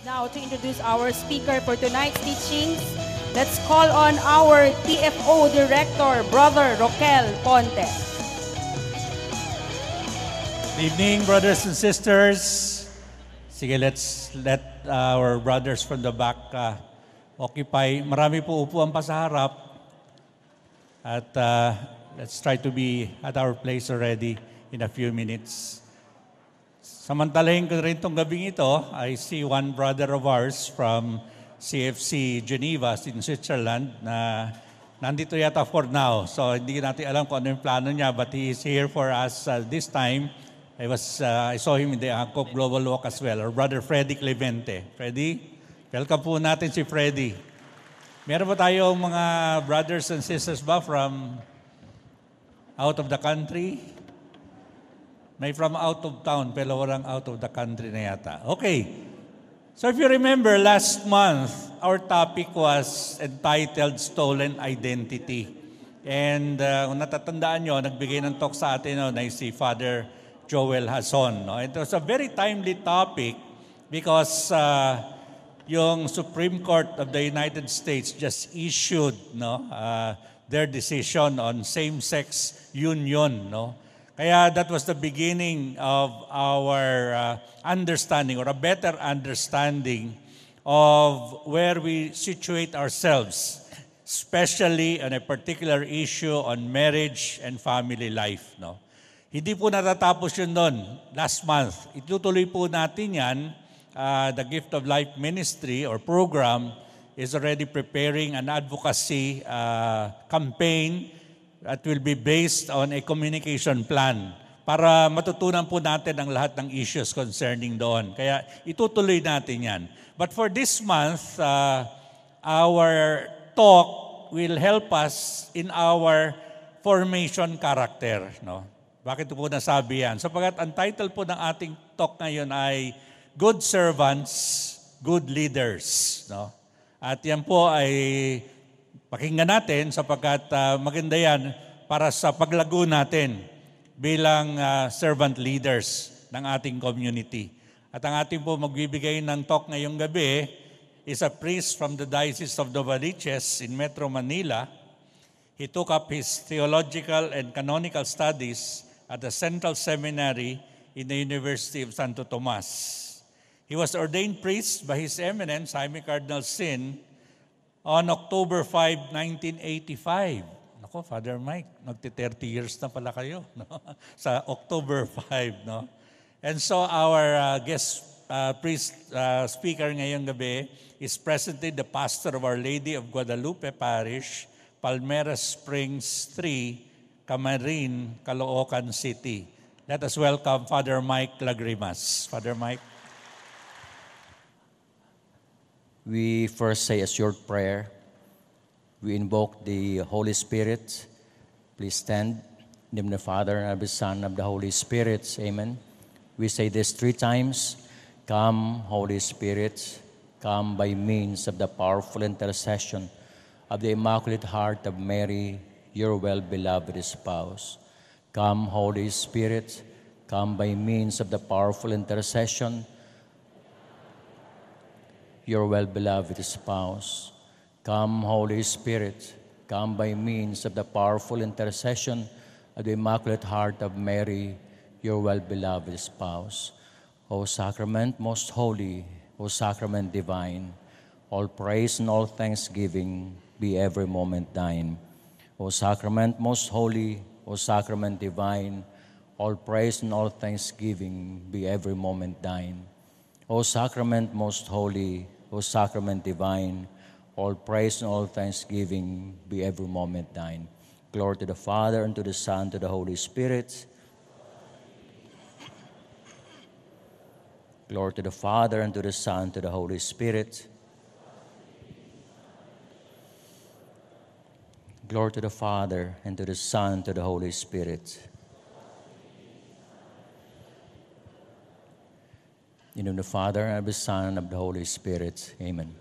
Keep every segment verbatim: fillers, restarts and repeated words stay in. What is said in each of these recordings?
Now, to introduce our speaker for tonight's teachings, let's call on our T F O Director, Brother Roquel Ponte. Good evening, brothers and sisters. Sige, let's let our brothers from the back uh, occupy. Marami po upuan pa sa harap. At uh, let's try to be at our place already in a few minutes. Samantalahin ko rin itong gabing ito, I see one brother of ours from C F C Geneva in Switzerland na nandito yata for now. So hindi natin alam kung ano yung plano niya, but he is here for us uh, this time. I was uh, I saw him in the Angkop Global Walk as well, or Brother Freddy Clemente. Freddy, welcome po natin si Freddy. Meron ba tayong mga brothers and sisters ba from out of the country? May from out of town, pero walang out of the country na yata. Okay. So if you remember, last month, our topic was entitled Stolen Identity. And uh, kung natatandaan nyo, nagbigay ng talk sa atin no, na si Father Joel Hason. No? It was a very timely topic because uh, yung Supreme Court of the United States just issued no, uh, their decision on same-sex union. No? Kaya that was the beginning of our uh, understanding or a better understanding of where we situate ourselves, especially on a particular issue on marriage and family life. No? Hindi po natatapos yun doon last month. Itutuloy po natin yan. Uh, the Gift of Life Ministry or program is already preparing an advocacy uh, campaign that will be based on a communication plan para matutunan po natin ang lahat ng issues concerning doon. Kaya itutuloy natin yan. But for this month, uh, our talk will help us in our formation character. No? Bakit po nasabi yan? Sapagat ang title po ng ating talk ngayon ay Good Servants, Good Leaders. No? At yan po ay pakinggan natin sapagkat uh, maganda yan para sa paglago natin bilang uh, servant leaders ng ating community. At ang ating po magbibigay ng talk ngayong gabi is a priest from the Diocese of Novaliches in Metro Manila. He took up his theological and canonical studies at the Central Seminary in the University of Santo Tomas. He was ordained priest by His Eminence, Jaime Cardinal Sin, on October fifth, nineteen eighty-five. Nako, Father Mike, magti-thirty years na pala kayo no? Sa October fifth. No? And so our uh, guest uh, priest uh, speaker ngayong gabi is presently the pastor of Our Lady of Guadalupe Parish, Palmera Springs three, Camarin, Caloocan City. Let us welcome Father Mike Lagrimas. Father Mike. We first say a short prayer. We invoke the Holy Spirit. Please stand. In the name of the Father, and of the Son, and of the Holy Spirit. Amen. We say this three times. Come, Holy Spirit, come by means of the powerful intercession of the Immaculate Heart of Mary, your well-beloved spouse. Come, Holy Spirit, come by means of the powerful intercession your well-beloved spouse. Come, Holy Spirit, come by means of the powerful intercession of the Immaculate Heart of Mary, your well-beloved spouse. O Sacrament most holy, O Sacrament divine, all praise and all thanksgiving be every moment thine. O Sacrament most holy, O Sacrament divine, all praise and all thanksgiving be every moment thine. O Sacrament most holy, O Sacrament divine, all praise and all thanksgiving be every moment thine. Glory to the Father, and to the Son, and to the Holy Spirit. Glory to the Father, and to the Son, and to the Holy Spirit. Glory to the Father, and to the Son, and to the Holy Spirit. In the name of the Father, and of the Son, and of the Holy Spirit. Amen.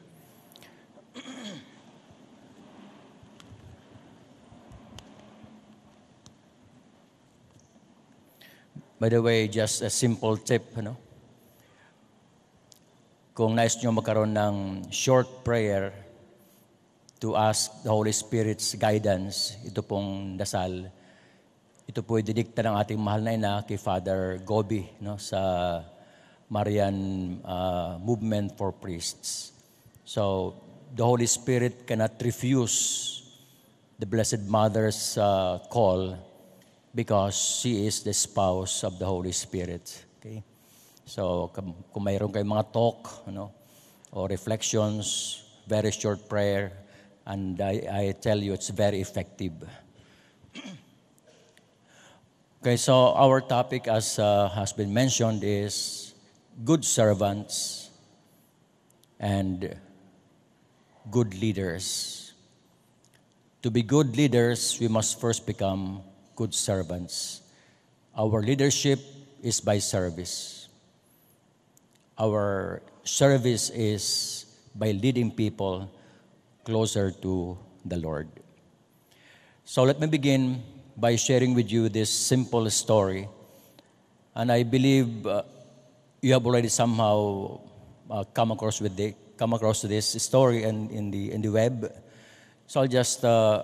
By the way, just a simple tip, you know. kung nais nyo magkaroon ng short prayer to ask the Holy Spirit's guidance, ito pong dasal, ito po ay didikta ng ating mahal na ina kay Father Gobi, no, sa Marian uh, Movement for Priests. So, the Holy Spirit cannot refuse the Blessed Mother's uh, call because she is the spouse of the Holy Spirit. Okay? So, kung mayroon kayong mga talk, ano, or reflections, very short prayer, and I, I tell you it's very effective. Okay, so our topic, as uh, has been mentioned, is good servants and good leaders. To be good leaders, we must first become good servants. Our leadership is by service. Our service is by leading people closer to the Lord. So let me begin by sharing with you this simple story. And I believe uh, you have already somehow uh, come across with the, come across this story in, in the in the web. So I'll just uh,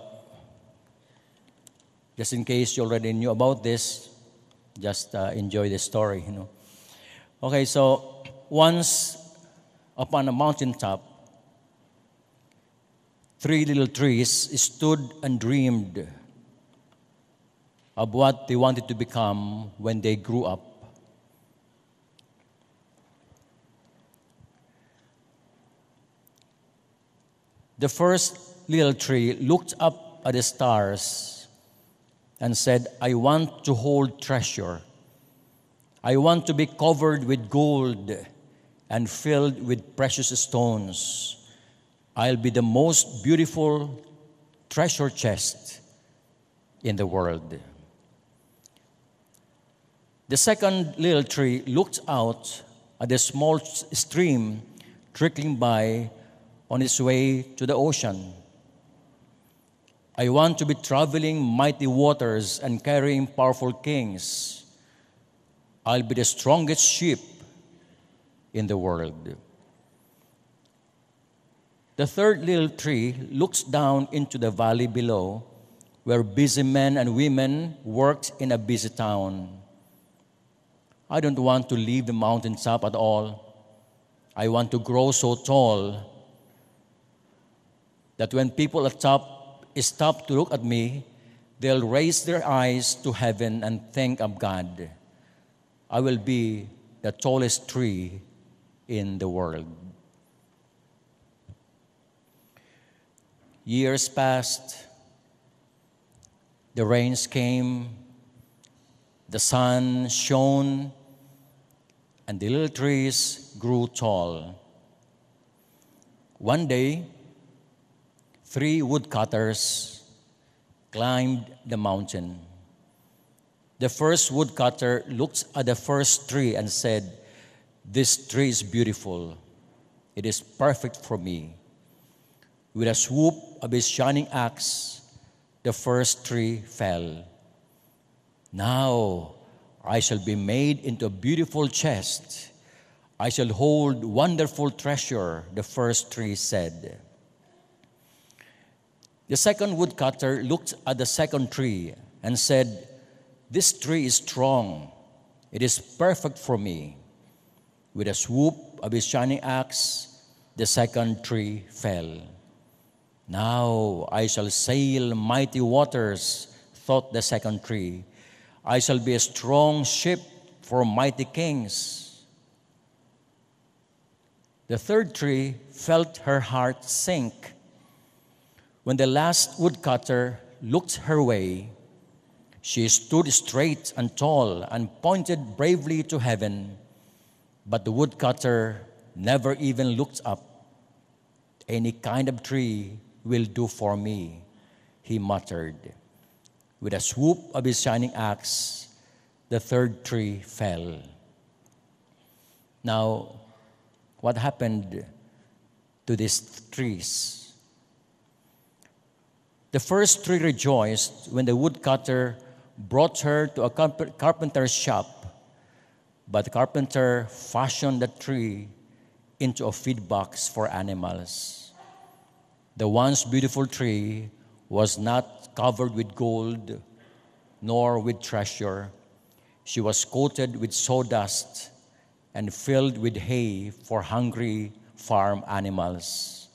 just in case you already knew about this, just uh, enjoy the story. You know. Okay, so once upon a mountaintop, three little trees stood and dreamed of what they wanted to become when they grew up. The first little tree looked up at the stars and said, I want to hold treasure. I want to be covered with gold and filled with precious stones. I'll be the most beautiful treasure chest in the world. The second little tree looked out at the small stream trickling by on its way to the ocean. I want to be traveling mighty waters and carrying powerful kings. I'll be the strongest ship in the world. The third little tree looks down into the valley below, where busy men and women worked in a busy town. I don't want to leave the mountaintop at all. I want to grow so tall that when people at top stop to look at me, they'll raise their eyes to heaven and think of God. I will be the tallest tree in the world. Years passed, the rains came, the sun shone, and the little trees grew tall. One day, three woodcutters climbed the mountain. The first woodcutter looked at the first tree and said, "This tree is beautiful. It is perfect for me." With a swoop of his shining axe, the first tree fell. "Now I shall be made into a beautiful chest. I shall hold wonderful treasure," the first tree said. The second woodcutter looked at the second tree and said, "This tree is strong. It is perfect for me." With a swoop of his shining axe, the second tree fell. "Now I shall sail mighty waters," thought the second tree. "I shall be a strong ship for mighty kings." The third tree felt her heart sink. When the last woodcutter looked her way, she stood straight and tall and pointed bravely to heaven. But the woodcutter never even looked up. "Any kind of tree will do for me," he muttered. With a swoop of his shining axe, the third tree fell. Now, what happened to these trees? The first tree rejoiced when the woodcutter brought her to a carpenter's shop, but the carpenter fashioned the tree into a feed box for animals. The once beautiful tree was not covered with gold nor with treasure. She was coated with sawdust and filled with hay for hungry farm animals.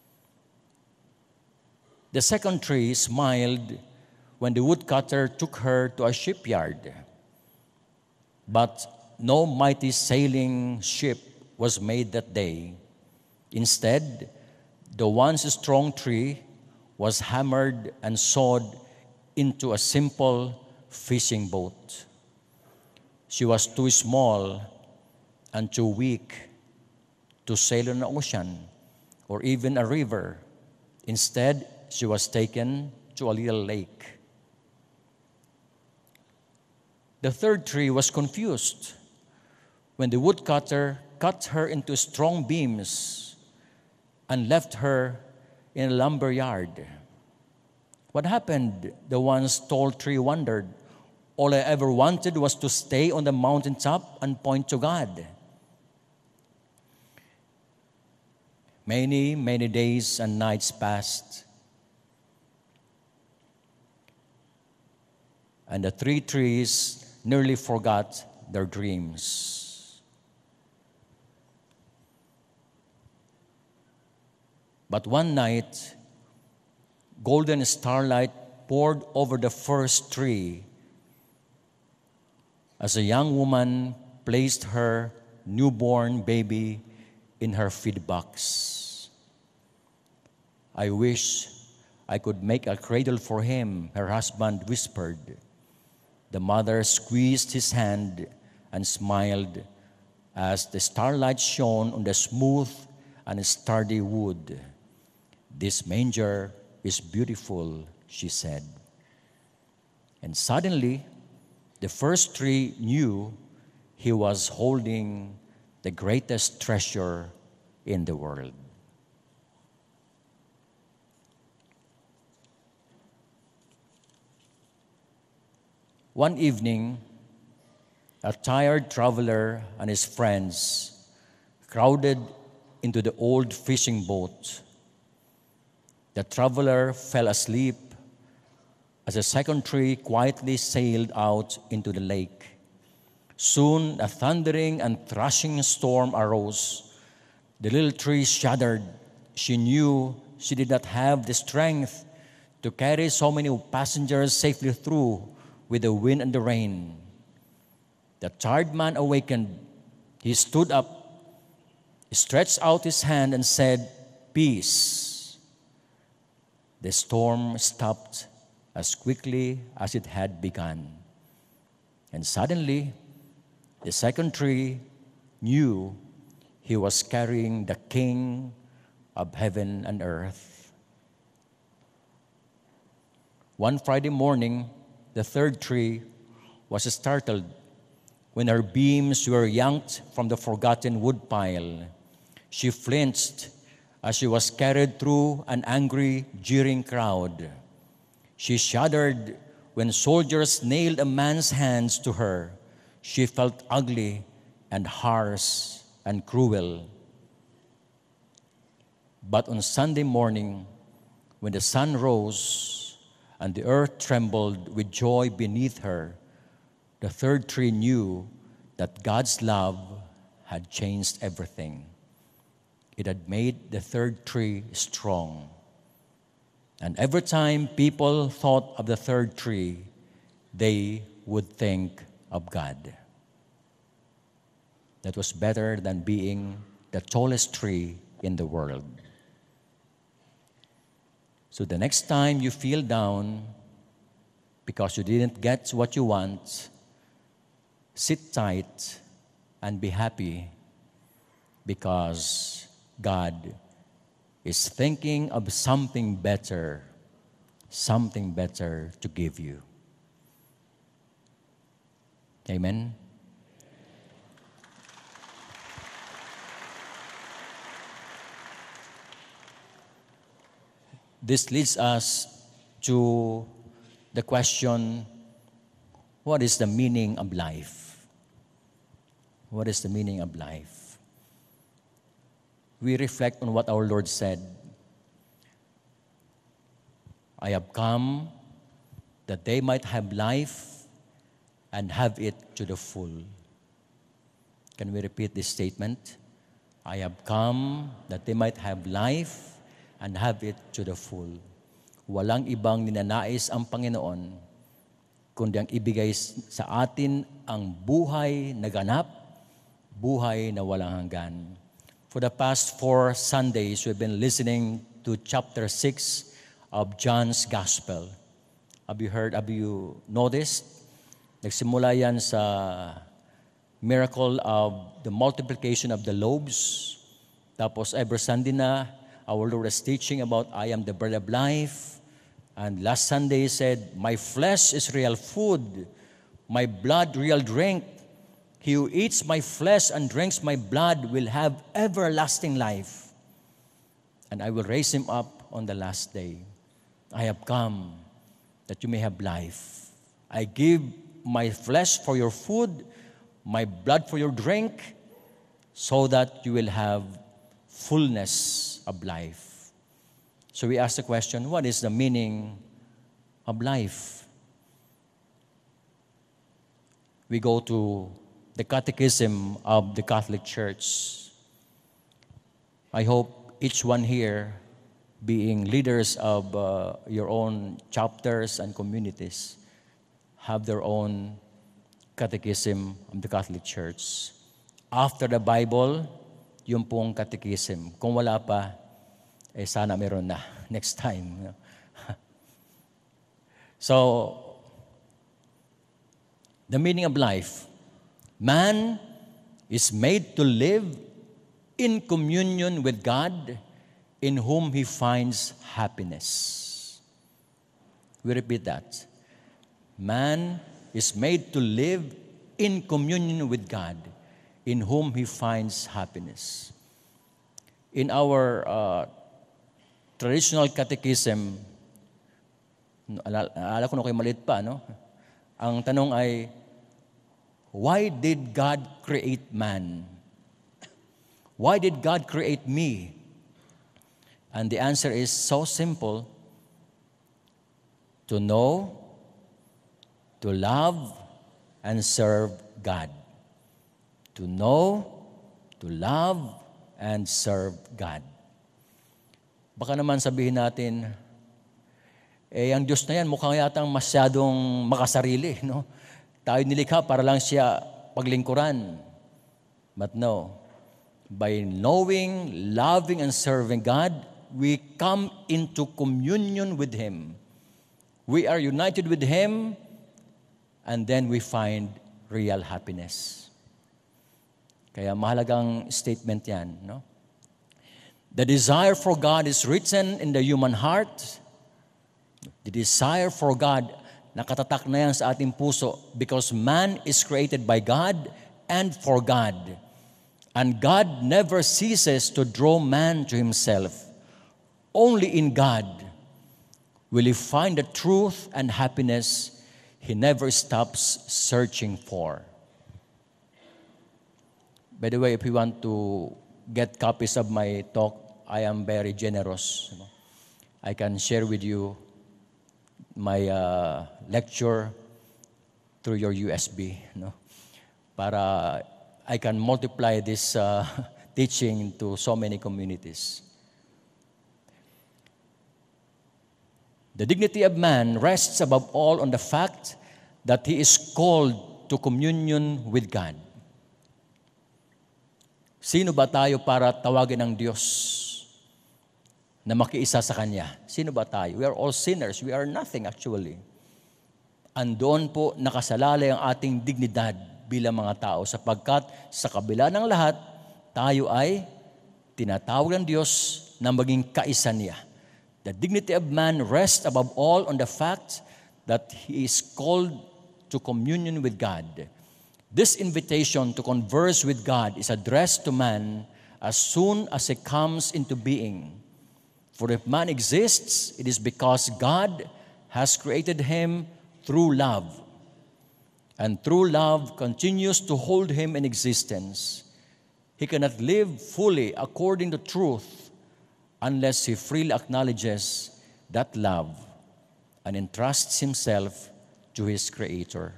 The second tree smiled when the woodcutter took her to a shipyard. But no mighty sailing ship was made that day. Instead, the once strong tree was hammered and sawed into a simple fishing boat. She was too small and too weak to sail on the ocean or even a river. Instead, she was taken to a little lake. The third tree was confused when the woodcutter cut her into strong beams and left her in a lumber yard. What happened? The once tall tree wondered. All I ever wanted was to stay on the mountaintop and point to God. Many, many days and nights passed, and the three trees nearly forgot their dreams. But one night, golden starlight poured over the first tree as a young woman placed her newborn baby in her feed box. I wish I could make a cradle for him, her husband whispered. The mother squeezed his hand and smiled as the starlight shone on the smooth and sturdy wood. This manger is beautiful, she said. And suddenly, the first tree knew he was holding the greatest treasure in the world. One evening, a tired traveler and his friends crowded into the old fishing boat. The traveler fell asleep as a second tree quietly sailed out into the lake. Soon, a thundering and thrashing storm arose. The little tree shuddered. She knew she did not have the strength to carry so many passengers safely through with the wind and the rain. The tired man awakened. He stood up, stretched out his hand and said, "Peace." The storm stopped as quickly as it had begun. And suddenly, the second tree knew he was carrying the King of heaven and earth. One Friday morning, the third tree was startled when her beams were yanked from the forgotten woodpile. She flinched as she was carried through an angry, jeering crowd. She shuddered when soldiers nailed a man's hands to her. She felt ugly and harsh and cruel. But on Sunday morning, when the sun rose and the earth trembled with joy beneath her, the third tree knew that God's love had changed everything. It had made the third tree strong. And every time people thought of the third tree, they would think of God. That was better than being the tallest tree in the world. So the next time you feel down because you didn't get what you want, sit tight and be happy because God is thinking of something better, something better to give you. Amen? This leads us to the question, what is the meaning of life? What is the meaning of life? we reflect on what our Lord said. I have come that they might have life and have it to the full. Can we repeat this statement? I have come that they might have life and have it to the full. Walang ibang ninanais ang Panginoon kundi ang ibigay sa atin ang buhay na ganap, buhay na walang hanggan. For the past four Sundays, we've been listening to chapter six of John's Gospel. Have you heard, have you noticed? Nagsimula yan sa miracle of the multiplication of the loaves. Tapos every Sunday na, our Lord is teaching about, I am the bread of life. And last Sunday he said, my flesh is real food, my blood real drink. He who eats my flesh and drinks my blood will have everlasting life. And I will raise him up on the last day. I have come that you may have life. I give my flesh for your food, my blood for your drink, so that you will have fullness of life. So we ask the question, what is the meaning of life? We go to the Catechism of the Catholic Church. I hope each one here, being leaders of uh, your own chapters and communities, have their own Catechism of the Catholic Church. After the Bible, yung pong Catechism. Kung wala pa, eh sana meron na next time. So, the meaning of life. Man is made to live in communion with God, in whom he finds happiness. We repeat that. Man is made to live in communion with God, in whom he finds happiness. In our uh, traditional catechism, alala ko na kayo maliit pa, no? Ang tanong ay, why did God create man? Why did God create me? And the answer is so simple: to know, to love, and serve God. To know, to love, and serve God. Baka naman sabihin natin, eh, ang Diyos na yan, mukhang yatang masyadong makasarili, no? Tayo nilikha para lang siya paglingkuran. But no, by knowing, loving, and serving God, we come into communion with Him. We are united with Him, and then we find real happiness. Kaya mahalagang statement yan, no? The desire for God is written in the human heart. The desire for God, nakatatak na yan sa ating puso, because man is created by God and for God. And God never ceases to draw man to Himself. Only in God will he find the truth and happiness he never stops searching for. By the way, if you want to get copies of my talk, I am very generous. I can share with you my uh, lecture through your U S B, no? Para I can multiply this uh, teaching to so many communities. The dignity of man rests above all on the fact that he is called to communion with God. Sino ba tayo para tawagin ng Diyos na makiisa sa Kanya? Sino ba tayo? We are all sinners. We are nothing actually. Andoon po nakasalalay ang ating dignidad bilang mga tao, sapagkat sa kabila ng lahat, tayo ay tinatawag ng Diyos na maging kaisa niya. The dignity of man rests above all on the fact that he is called to communion with God. This invitation to converse with God is addressed to man as soon as he comes into being. For if man exists, it is because God has created him through love. And through love continues to hold him in existence. He cannot live fully according to truth unless he freely acknowledges that love and entrusts himself to his Creator.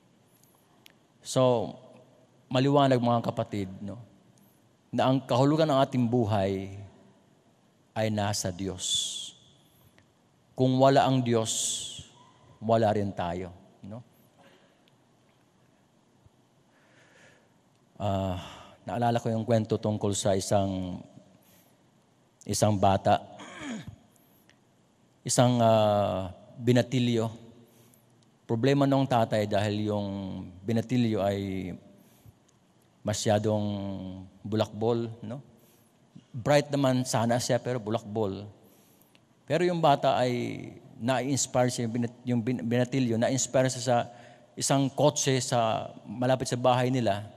So, maliwanag mga kapatid, no, na ang kahulugan ng ating buhay ay nasa Diyos. Kung wala ang Diyos, wala rin tayo. No? Uh, naalala ko yung kwento tungkol sa isang isang bata, isang uh, binatilyo. Problema ng tatay dahil yung binatilyo ay masyadong bulakbol, no? Bright naman sana siya pero bulakbol. Pero yung bata ay na-inspire siya, yung binatilyo, na-inspire siya sa isang kotse sa malapit sa bahay nila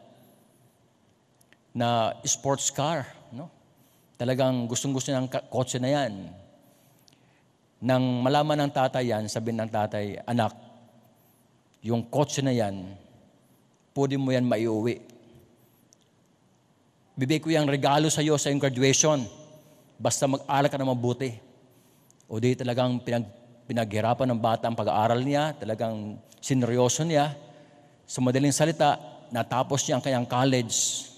na sports car, no? Talagang gustong-gusto ng kotse na yan. Nang malaman ng tatay yan, sabihin ng tatay, anak, yung kotse na yan, pwede mo yan maiuwi. Bibigay ko yung regalo sa iyo sa iyong graduation. Basta mag-aral ka na mabuti. O di talagang pinag, pinaghirapan ng bata ang pag-aaral niya, talagang sineryoso niya. Sa madaling salita, natapos niya ang kanyang college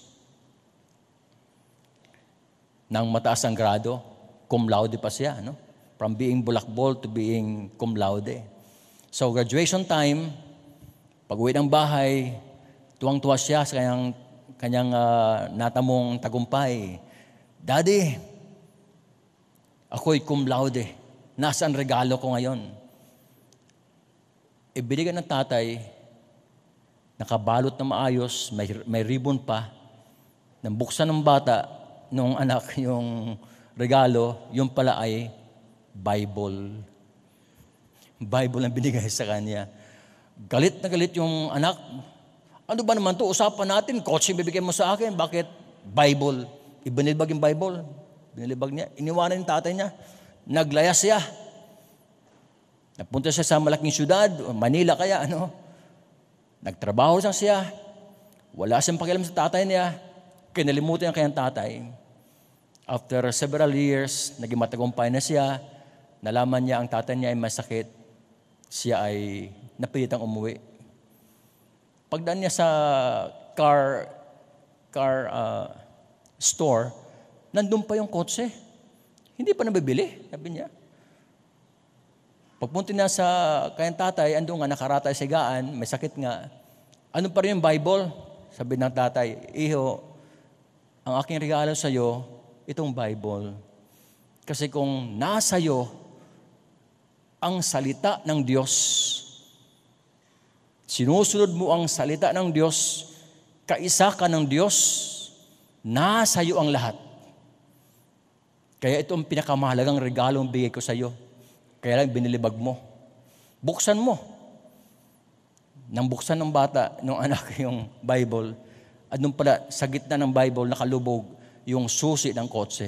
ng mataas ang grado. Cum laude pa siya, no? From being bulakbol to being cum laude. So graduation time, pag-uwi ng bahay, tuwang-tuwa siya sa kanyang, kanyang uh, natamong tagumpay. Daddy, ako'y cum laude. Nasaan regalo ko ngayon? Ibinigay ng tatay, nakabalot na maayos, may, may ribbon pa. Nang buksan ng bata, nung anak yung regalo, yung pala ay Bible. Bible ang binigay sa kanya. Galit na galit yung anak. Ano ba naman to? Usapan natin, kotse bibigyan mo sa akin. Bakit? Bible. Ibinilbag yung Bible. Binilibag niya. Iniwanan yung tatay niya. Naglaya siya. Napunta siya sa malaking syudad, Manila kaya, ano. Nagtrabaho lang siya. Wala siyang pakialam sa tatay niya. Kinalimutan ang kanyang tatay. After several years, naging matagumpay na siya. Nalaman niya ang tatay niya ay masakit. Siya ay napilitang umuwi. Pagdaan niya sa car car uh, store, nandun pa yung kotse. Hindi pa nabibili, sabi niya. Pagpunti na sa kanyang tatay, andun nga nakaratay sa higaan, may sakit nga. Ano pa rin yung Bible? Sabi ng tatay, Iho, ang aking regalo sa iyo, itong Bible. Kasi kung nasa iyo ang salita ng Diyos, sinusunod mo ang salita ng Diyos, kaisa ka ng Diyos, nasa iyo ang lahat. Kaya ito ang pinakamahalagang regalong bigay ko sa iyo. Kaya lang binilibag mo. Buksan mo. Nang buksan ng bata, ng anak yung Bible, at nung pala sa gitna ng Bible nakalubog yung susi ng kotse.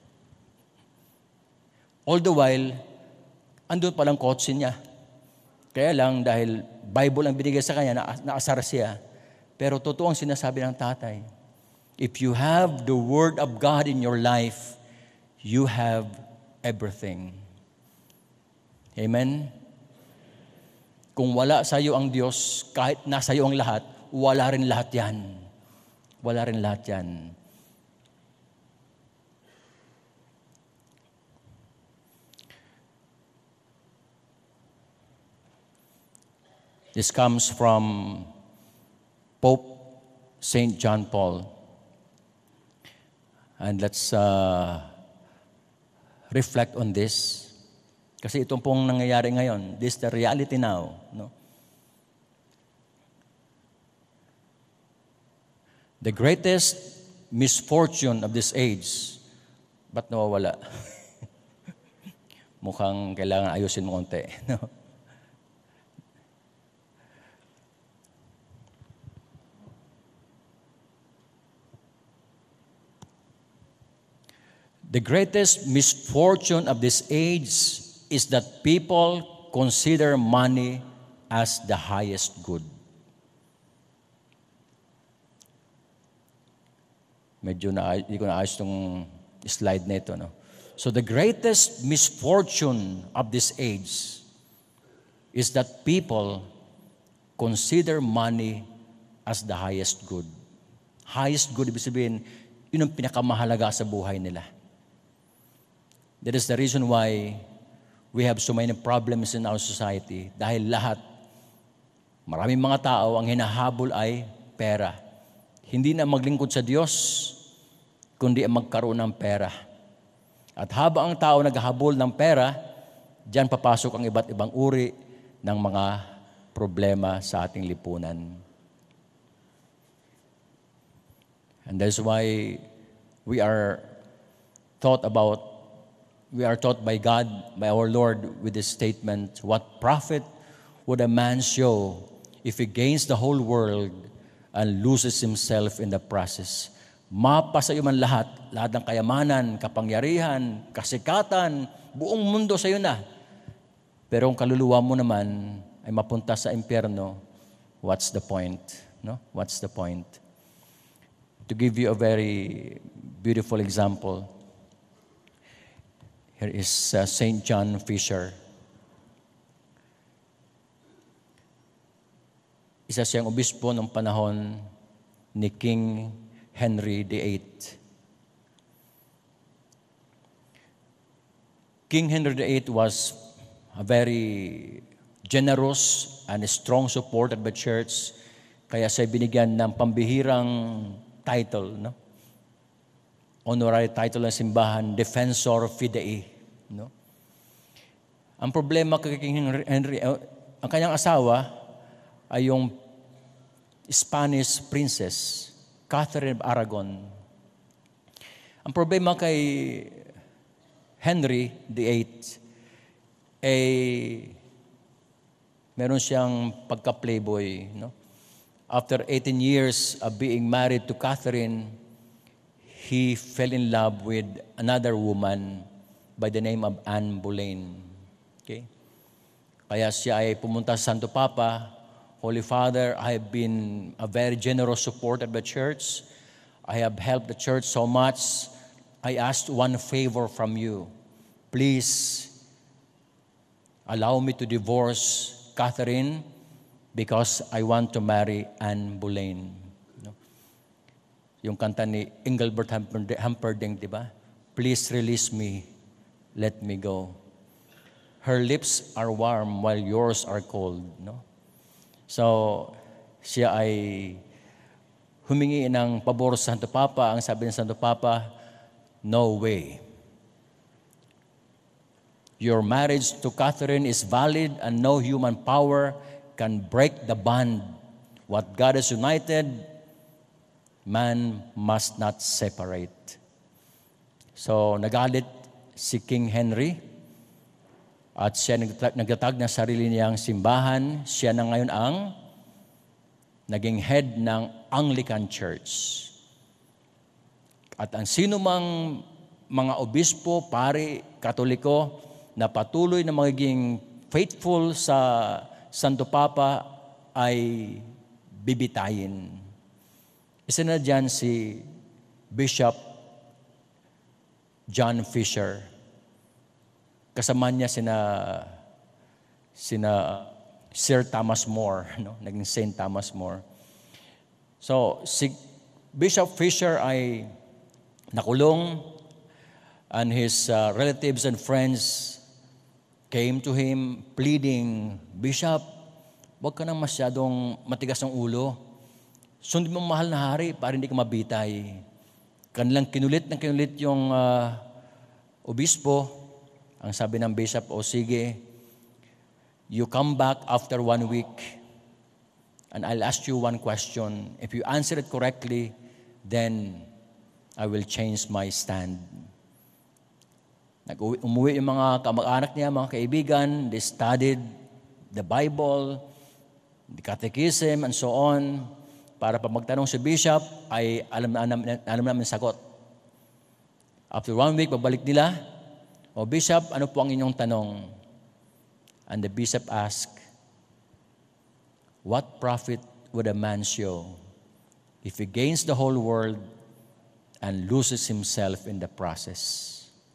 All the while, andun palang kotse niya. Kaya lang dahil Bible ang binigay sa kanya, naasar siya. Pero totoo ang sinasabi ng tatay. If you have the Word of God in your life, you have everything. Amen? Kung wala sa iyo ang Diyos, kahit nasa iyo ang lahat, wala rin lahat yan. Wala rin lahat yan. This comes from Pope Saint John Paul. And let's uh, reflect on this. Kasi itong pong nangyayari ngayon, this is the reality now. No? The greatest misfortune of this age, ba't nawawala? Mukhang kailangan ayusin mo konti. No? The greatest misfortune of this age is that people consider money as the highest good. Medyo na, hindi ko naayos itong slide na ito. No? So the greatest misfortune of this age is that people consider money as the highest good. Highest good, ibig sabihin, yun ang pinakamahalaga sa buhay nila. That is the reason why we have so many problems in our society. Dahil lahat, maraming mga tao, ang hinahabol ay pera. Hindi na maglingkod sa Diyos, kundi ang magkaroon ng pera. At habang ang tao naghahabol ng pera, diyan papasok ang iba't ibang uri ng mga problema sa ating lipunan. And that's why we are taught about, we are taught by God, by our Lord, with this statement, what profit would a man show if he gains the whole world and loses himself in the process? Mapa sa iyo man lahat, lahat ng kayamanan, kapangyarihan, kasikatan, buong mundo sa iyo na. Pero ang kaluluwa mo naman ay mapunta sa impyerno, what's the point? No? What's the point? To give you a very beautiful example, here is uh, Saint John Fisher. Isa siyang obispo ng panahon ni King Henry the eighth. King Henry the eighth was a very generous and strong supporter of the church, kaya siya binigyan ng pambihirang title, no? Honorary title ng simbahan, Defensor Fidei, no? Ang problema kay King Henry, Henry ang kanyang asawa ay yung Spanish princess, Catherine of Aragon. Ang problema kay Henry the eighth ay meron siyang pagka-playboy, no? After eighteen years of being married to Catherine, he fell in love with another woman by the name of Anne Boleyn. Okay? Kaya siya ay pumunta sa Santo Papa, Holy Father, I have been a very generous supporter of the church. I have helped the church so much. I asked one favor from you. Please allow me to divorce Catherine because I want to marry Anne Boleyn. No? Yung kanta ni Engelbert Humperdinck, di ba? Please release me, let me go. Her lips are warm while yours are cold. No? So, siya ay humingi ng pabor sa Santo Papa. Ang sabi ng Santo Papa, no way. Your marriage to Catherine is valid and no human power can break the bond. What God has united, man must not separate. So, nagalit si King Henry at siya nagtatag ng sarili niyang simbahan. Siya na ngayon ang naging head ng Anglican Church. At ang sino mang mga obispo, pari, katoliko na patuloy na magiging faithful sa Santo Papa ay bibitayin. Isa na dyan si Bishop John Fisher. Kasama niya sina, sina Sir Thomas More, no? Naging Saint Thomas More. So, si Bishop Fisher ay nakulong and his uh, relatives and friends came to him pleading, Bishop, huwag ka nang masyadong matigas ng ulo. Sundin mo mahal na hari para hindi ka mabitay. Kanilang kinulit ng kinulit yung uh, obispo. Ang sabi ng bishop, o sige, you come back after one week and I'll ask you one question. If you answer it correctly, then I will change my stand. Umuwi yung mga kamag-anak niya, mga kaibigan, they studied the Bible, the catechism, and so on, para pag magtanong si Bishop, ay alam na alam namin sagot. After one week, babalik nila, o Bishop, ano po ang inyong tanong? And the Bishop asked, what profit would a man show if he gains the whole world and loses himself in the process.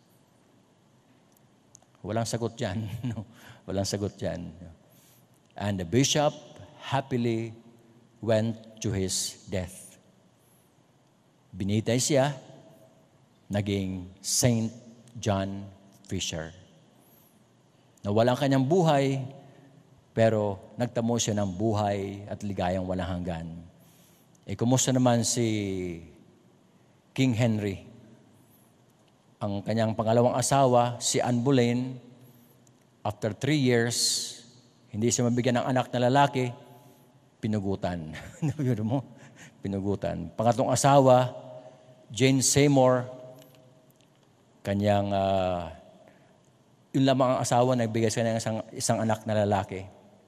Walang sagot dyan. No? Walang sagot dyan. And the bishop happily went to his death. Binitay siya, naging Saint John Fisher. Nawala ang kanyang buhay, pero nagtamo siya ng buhay at ligayang walang hanggan. E kumusta naman si King Henry? Ang kanyang pangalawang asawa, si Anne Boleyn, after three years, hindi siya mabigyan ng anak na lalaki, pinugutan. Nabiro mo? Pinugutan. Pangatlong asawa, Jane Seymour, kanyang, uh, yun lamang ang asawa, nagbigay sa kanya ng isang, isang anak na lalaki.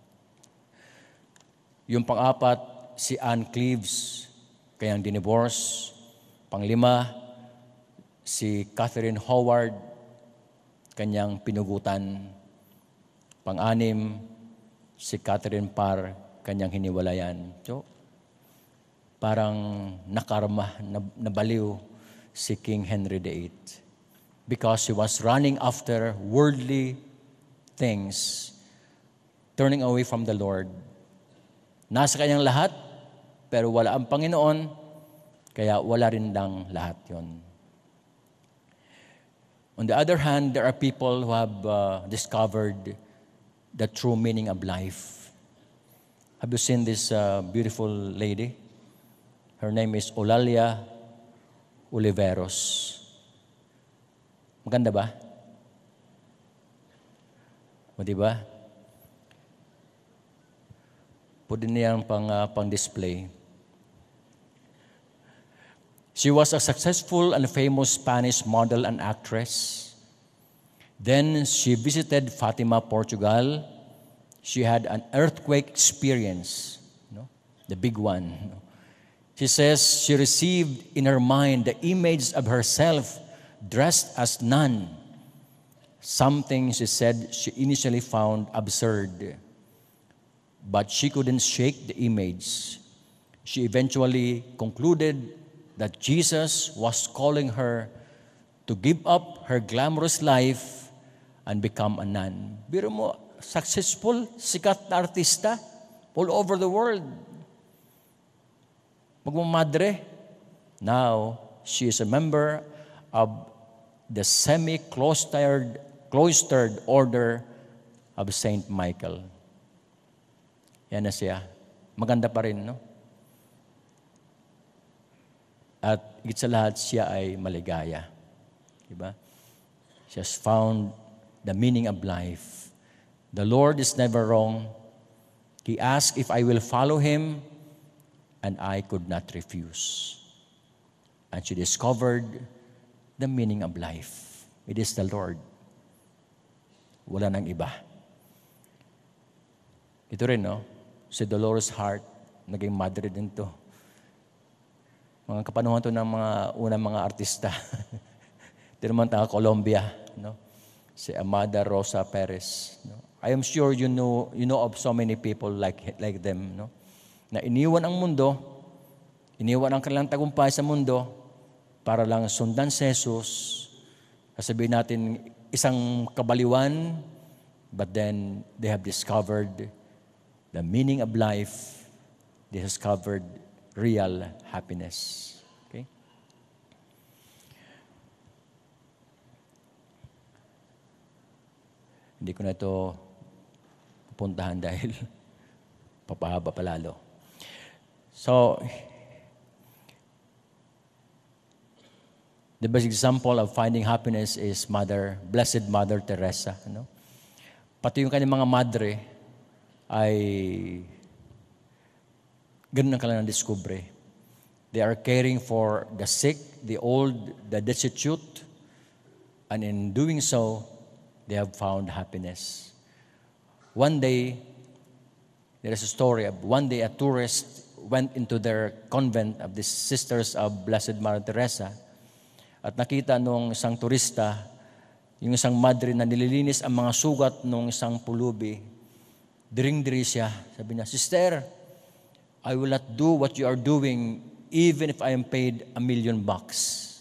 Yung pang-apat, si Anne Cleves, kanyang dinivorce. Panglima, si Catherine Howard, kanyang pinugutan. Pang-anim, si Catherine Parr, kanyang hiniwalayan. So, parang nakarma, nabaliw si King Henry the eighth. Because he was running after worldly things, turning away from the Lord. Nasa kanyang lahat, pero wala ang Panginoon, kaya wala rin lang lahat yon. On the other hand, there are people who have uh, discovered the true meaning of life. Have you seen this uh, beautiful lady? Her name is Eulalia Oliveros. Maganda ba? O diba? Pwede niyang pang, uh, pang-display. She was a successful and famous Spanish model and actress. Then she visited Fatima, Portugal. She had an earthquake experience, you know, the big one. She says she received in her mind the image of herself dressed as nun. Something she said she initially found absurd, but she couldn't shake the image. She eventually concluded that Jesus was calling her to give up her glamorous life and become a nun. Biro mo, successful, sikat na artista, all over the world. Magmamadre. Now, she is a member of the semi-cloistered cloistered order of Saint Michael. Yan na siya. Maganda pa rin, no? At higit sa lahat, siya ay maligaya. Diba? She has found the meaning of life. The Lord is never wrong. He asked if I will follow Him, and I could not refuse. And she discovered the meaning of life. It is the Lord. Wala nang iba. Ito rin, no? Si Dolores Hart, naging madre din to. Mga kapanuhan to ng mga unang mga artista. Ito naman taga Colombia, no? Si Amada Rosa Perez. No? I am sure you know you know of so many people like like them, no? Na iniwan ang mundo, iniwan ang kanilang tagumpay sa mundo para lang sundan si Jesus. Sabihin natin isang kabaliwan, but then they have discovered the meaning of life. They discovered real happiness. Okay? Hindi ko na ito pupuntahan dahil papahaba palalo. So, the best example of finding happiness is Mother, Blessed Mother Teresa. Ano? Pati yung kanyang mga madre ay ganun ang kanilang discovery. They are caring for the sick, the old, the destitute, and in doing so, they have found happiness. One day, there is a story of one day a tourist went into their convent of the Sisters of Blessed Mother Teresa at nakita nung isang turista, yung isang madre na nililinis ang mga sugat nung isang pulubi. Diring-diri siya. Sabi niya, Sister, I will not do what you are doing even if I am paid a million bucks.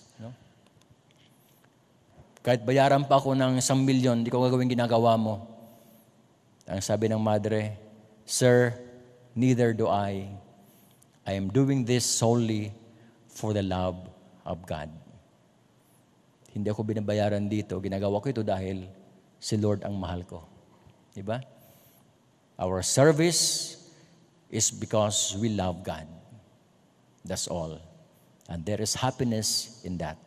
Kahit bayaran pa ako ng isang milyon, di ko gagawin ginagawa mo. Ang sabi ng madre, Sir, neither do I. I am doing this solely for the love of God. Hindi ako binabayaran dito. Ginagawa ko ito dahil si Lord ang mahal ko. Diba? Our service is because we love God. That's all. And there is happiness in that.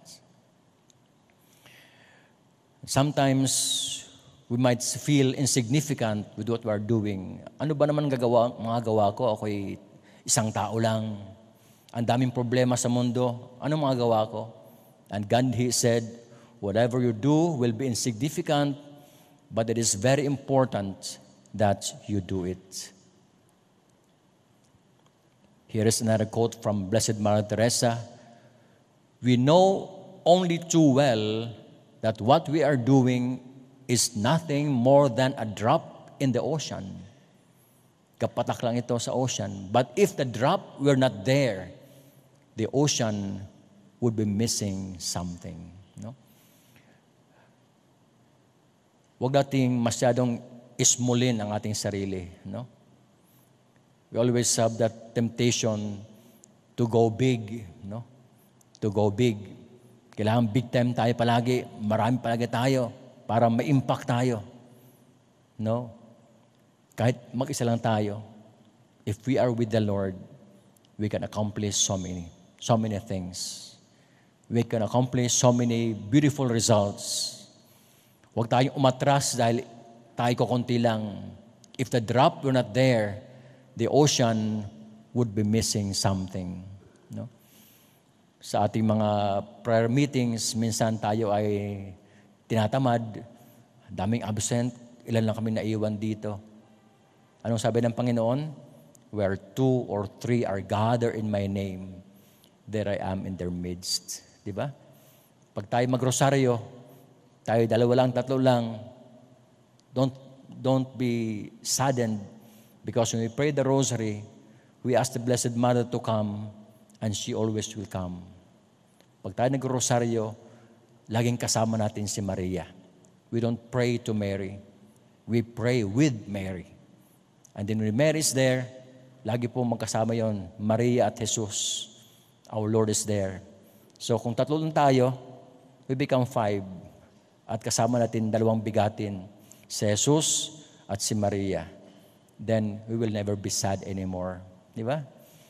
Sometimes, we might feel insignificant with what we are doing. Ano ba naman gagawa, mga gawa ko? Ako'y isang tao lang. Ang daming problema sa mundo. Ano mga gawa ko? And Gandhi said, whatever you do will be insignificant, but it is very important that you do it. Here is another quote from Blessed Mother Teresa. We know only too well that what we are doing is nothing more than a drop in the ocean. Kapatak lang ito sa ocean. But if the drop were not there, the ocean would be missing something. No? Huwag nating masyadong ismulin ang ating sarili. No? We always have that temptation to go big. No? To go big. Kailangan big time tayo palagi. Marami palagi tayo para ma-impact tayo. No? Kahit mag-isa lang tayo, if we are with the Lord, we can accomplish so many, so many things. We can accomplish so many beautiful results. Huwag tayong umatras dahil tayo ko konti lang. If the drop were not there, the ocean would be missing something. No? Sa ating mga prayer meetings, minsan tayo ay tinatamad, daming absent, ilan lang kami naiwan dito. Anong sabi ng Panginoon? Where two or three are gathered in my name, there I am in their midst. Diba? Pag tayo magrosaryo, tayo dalawa lang, tatlo lang, don't, don't be saddened because when we pray the rosary, we ask the Blessed Mother to come and she always will come. Pag tayo nag-rosaryo, laging kasama natin si Maria. We don't pray to Mary. We pray with Mary. And then when Mary is there, lagi po magkasama yon, Maria at Jesus. Our Lord is there. So kung tatlo lang tayo, we become five. At kasama natin dalawang bigatin, si Jesus at si Maria. Then we will never be sad anymore. Di ba?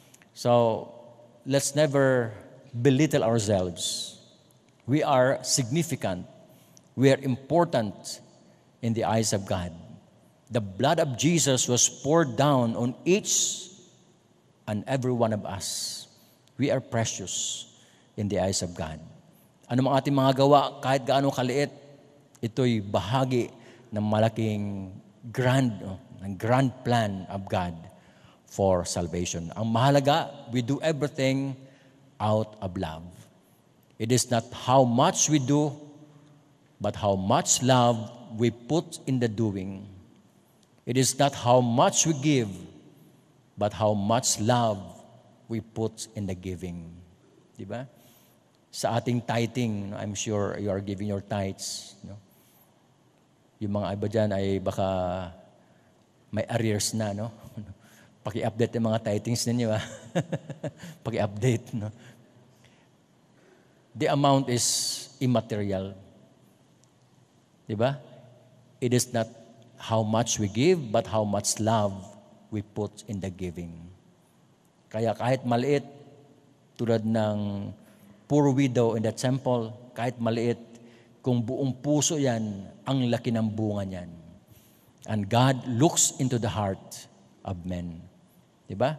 So, let's never belittle ourselves. We are significant. We are important in the eyes of God. The blood of Jesus was poured down on each and every one of us. We are precious in the eyes of God. Ano mga ating mga gawa, kahit gaano kaliit, ito'y bahagi ng malaking grand, no, ng grand plan of God for salvation. Ang mahalaga, we do everything out of love. It is not how much we do, but how much love we put in the doing. It is not how much we give, but how much love we put in the giving. Diba? Sa ating tithing, I'm sure you are giving your tithes. No? Yung mga iba dyan ay baka may arrears na, no? Paki-update yung mga tithings ninyo, ha? Paki-update, no? The amount is immaterial. Diba? It is not how much we give, but how much love we put in the giving. Kaya kahit maliit, tulad ng poor widow in the temple, kahit maliit, kung buong puso yan, ang laki ng bunga niyan. And God looks into the heart of men. Diba?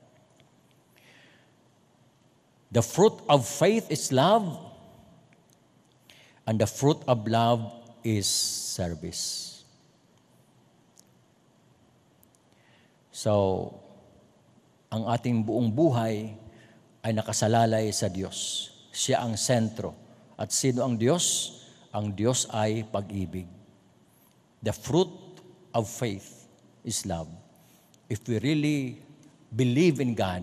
The fruit of faith is love, and the fruit of love is service. So, ang ating buong buhay ay nakasalalay sa Diyos. Siya ang sentro. At sino ang Diyos? Ang Diyos ay pag-ibig. The fruit of faith is love. If we really believe in God,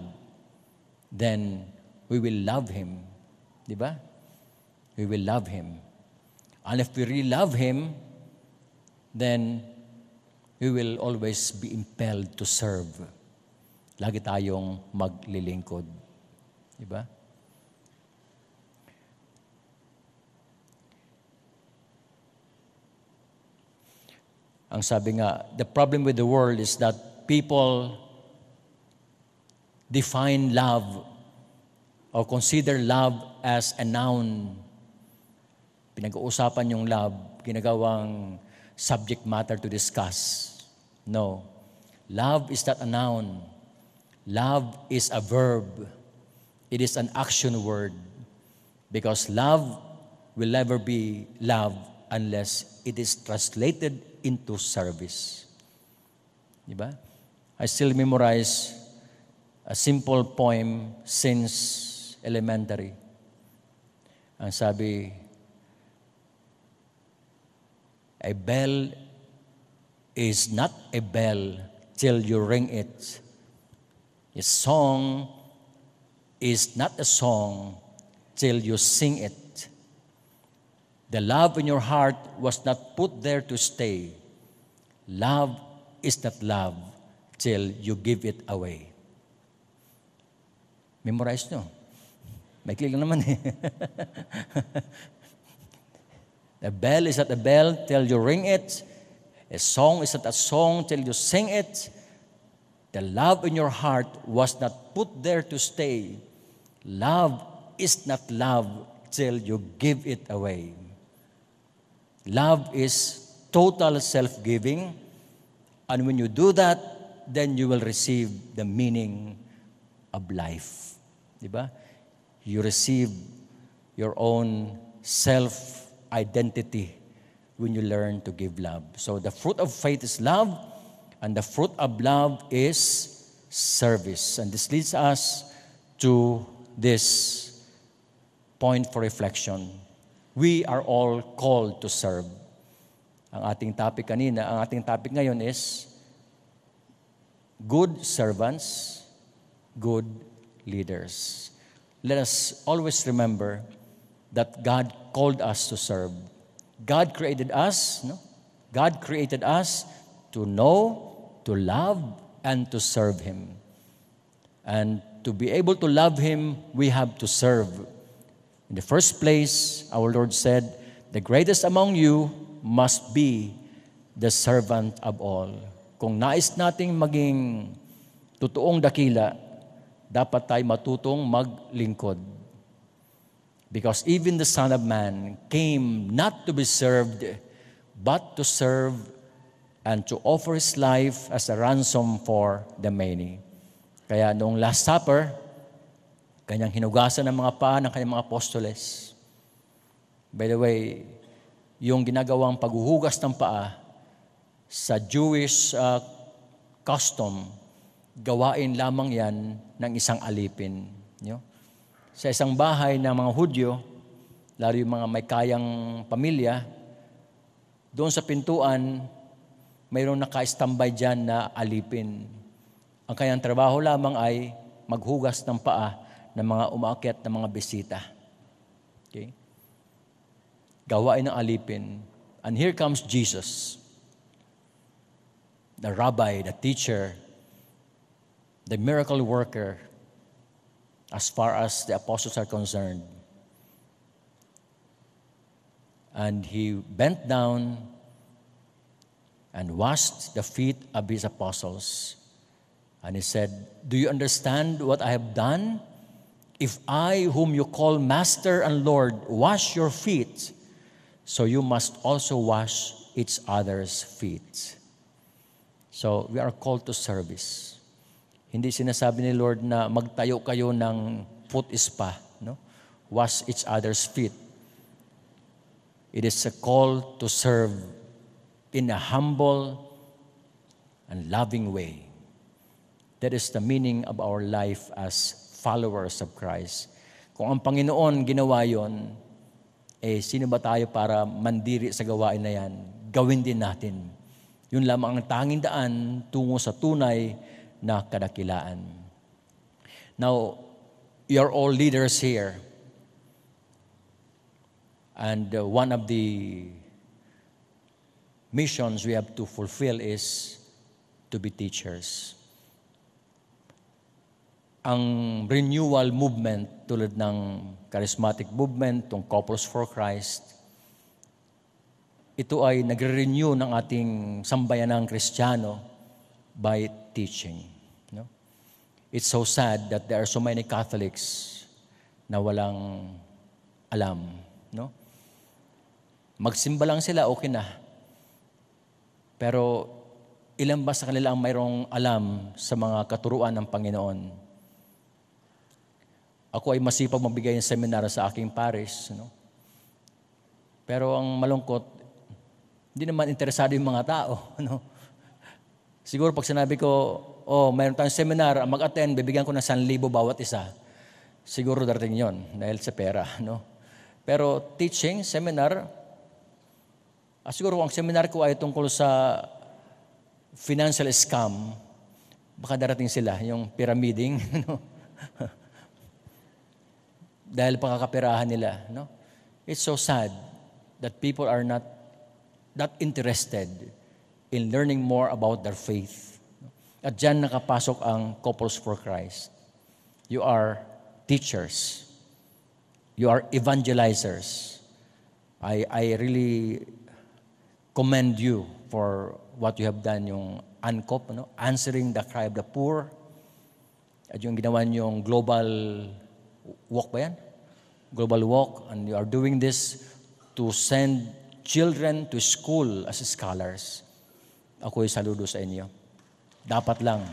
then we will love Him. Di ba? We will love Him. And if we really love Him, then we will always be impelled to serve. Lagi tayong maglilingkod. Diba? Ang sabi nga, the problem with the world is that people define love or consider love as a noun. Pinag-uusapan yung love, ginagawang subject matter to discuss. No. Love is not a noun. Love is a verb. It is an action word. Because love will never be love unless it is translated into service. Diba? I still memorize a simple poem since elementary. Ang sabi, a bell is not a bell till you ring it. A song is not a song till you sing it. The love in your heart was not put there to stay. Love is not love till you give it away. Memorize nyo. May click lang naman eh. The bell is not a bell till you ring it. A song is not a song till you sing it. The love in your heart was not put there to stay. Love is not love till you give it away. Love is total self-giving, and when you do that, then you will receive the meaning of life. Diba? You receive your own self-identity when you learn to give love. So the fruit of faith is love, and the fruit of love is service. And this leads us to this point for reflection. We are all called to serve. Ang ating topic kanina, ang ating topic ngayon is good servants, good leaders. Let us always remember that God called us to serve. God created us, no? God created us to know, to love, and to serve Him. And to be able to love Him, we have to serve. In the first place, our Lord said, the greatest among you must be the servant of all. Kung nais nating maging totoong dakila, dapat tayo matutong maglingkod. Because even the Son of Man came not to be served, but to serve and to offer His life as a ransom for the many. Kaya noong Last Supper, kanyang hinugasan ng mga paa ng kanyang mga apostoles. By the way, yung ginagawang paghuhugas ng paa sa Jewish uh, custom, gawain lamang yan ng isang alipin. You know? Sa isang bahay ng mga Hudyo, lalo yung mga may kayang pamilya, doon sa pintuan, mayroong naka-standby dyan na alipin. Ang kanyang trabaho lamang ay maghugas ng paa ng mga umaakyat ng mga bisita. Okay? Gawain ng alipin. And here comes Jesus, the rabbi, the teacher, the miracle worker, as far as the apostles are concerned. And He bent down and washed the feet of His apostles. And He said, do you understand what I have done? If I, whom you call Master and Lord, wash your feet, so you must also wash each other's feet. So, we are called to service. Hindi sinasabi ni Lord na magtayo kayo ng foot spa, no? Wash each other's feet. It is a call to serve in a humble and loving way. That is the meaning of our life as followers of Christ. Kung ang Panginoon ginawa yon, eh sino ba tayo para mandiri sa gawain na yan? Gawin din natin. Yun lamang ang tanging daan tungo sa tunay na kadakilaan. Now, you're all leaders here. And uh, one of the missions we have to fulfill is to be teachers. Ang renewal movement tulad ng charismatic movement, tong Couples for Christ, ito ay nagre-renew ng ating sambayanang Kristiyano by teaching. No? It's so sad that there are so many Catholics na walang alam. No? Magsimba lang sila, okay na. Pero ilan ba sa kanila ang mayroong alam sa mga katuruan ng Panginoon? Ako ay masipag magbigay ng seminar sa aking parish. No? Pero ang malungkot, hindi naman interesado yung mga tao. No? Siguro pag sinabi ko, oh, mayroon tayong seminar, mag-attend, bibigyan ko ng one thousand bawat isa. Siguro darating yon dahil sa pera. No? Pero teaching, seminar, ah, siguro ang seminar ko ay tungkol sa financial scam, baka darating sila, yung pyramiding. No? Dahil pagkakaperahan nila. No? It's so sad that people are not that interested in learning more about their faith. At dyan nakapasok ang Couples for Christ. You are teachers. You are evangelizers. I, I really commend you for what you have done, yung A N C O P, no? Answering the Cry of the Poor. At yung ginawa yung global walk ba yan? Global walk. And you are doing this to send children to school as scholars. Ako'y saludo sa inyo. Dapat lang.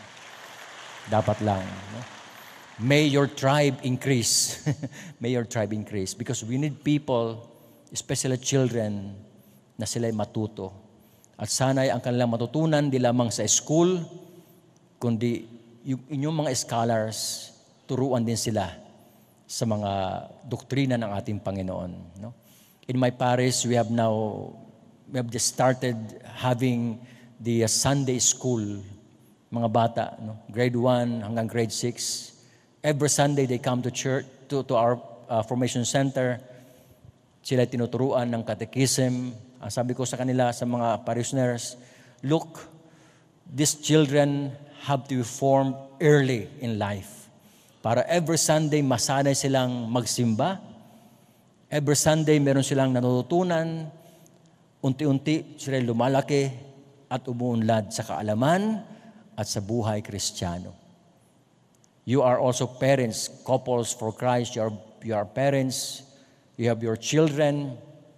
Dapat lang. No? May your tribe increase. May your tribe increase. Because we need people, especially children, na sila'y matuto. At sana'y ang kanilang matutunan di lamang sa school, kundi yung inyong mga scholars, turuan din sila sa mga doktrina ng ating Panginoon. No? In my parish, we have now, we have just started having the uh, Sunday school, mga bata, no? grade one hanggang grade six. Every Sunday, they come to church, to, to our uh, formation center. Sila tinuturuan ng catechism. Ang sabi ko sa kanila, sa mga parishioners, look, these children have to be formed early in life. Para every Sunday, masanay silang magsimba. Every Sunday, meron silang natututunan. Unti-unti, sila lumalaki at umuunlad sa kaalaman at sa buhay Kristiyano. You are also parents, Couples for Christ. You are, you are parents. You have your children.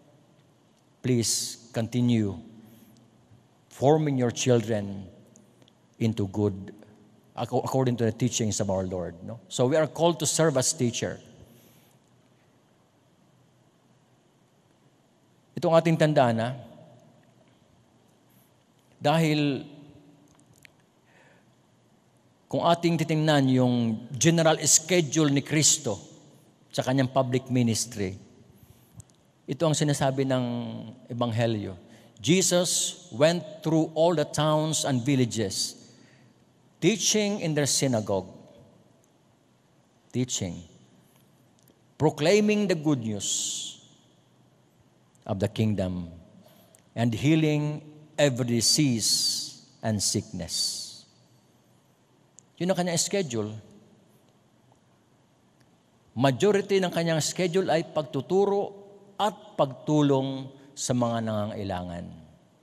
Please continue forming your children into good, according to the teachings of our Lord. No? So we are called to serve as teacher. Itong ating tandaan na, dahil kung ating titingnan yung general schedule ni Kristo sa kanyang public ministry, ito ang sinasabi ng Ebanghelyo. Jesus went through all the towns and villages, teaching in their synagogue, teaching, proclaiming the good news of the kingdom, and healing every disease and sickness. Yun ang kanyang schedule. Majority ng kanyang schedule ay pagtuturo at pagtulong sa mga nangangailangan.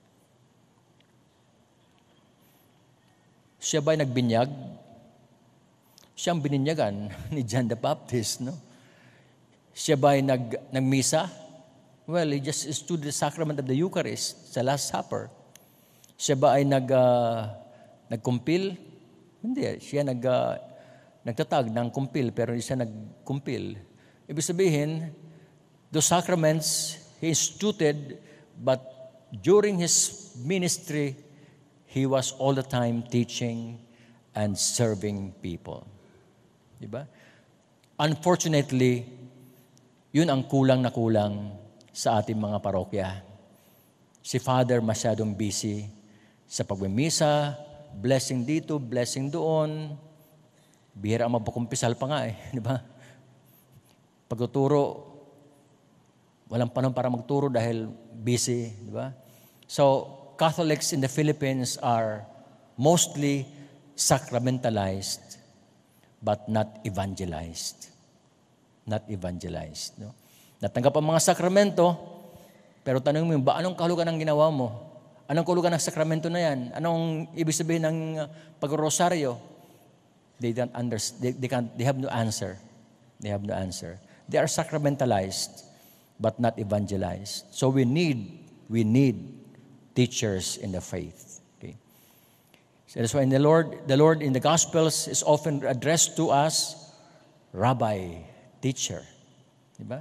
Siya ba'y nagbinyag? Siyang bininyagan ni John the Baptist, no? Siya ba'y nag, nagmisa? Well, he just stood the sacrament of the Eucharist sa Last Supper. Siya ba ay nag, uh, nagkumpil? Hindi. Siya nag, uh, nagtatag ng kumpil, pero hindi siya nagkumpil. Ibig sabihin, those sacraments he instituted, but during his ministry, he was all the time teaching and serving people. Diba? Unfortunately, yun ang kulang na kulang sa ating mga parokya. Si Father masyadong busy sa pagmimisa, blessing dito, blessing doon. Bihira ang mapakumpisal pa nga eh, di ba? Pagtuturo, Walang panahon para magturo dahil busy, di ba? So, Catholics in the Philippines are mostly sacramentalized but not evangelized. Not evangelized. No? Natanggap ang mga sakramento, pero tanong mo, ba anong kahulugan ang ginawa mo? Anong kahulugan ng sakramento na yan? Anong ibig sabihin ng uh, pag-rosaryo? They don't understand. They, they, can't, they have no answer. They have no answer. They are sacramentalized but not evangelized. So we need, we need teachers in the faith. Okay? So that's why in the Lord, the Lord in the Gospels is often addressed to us, Rabbi, teacher. Diba?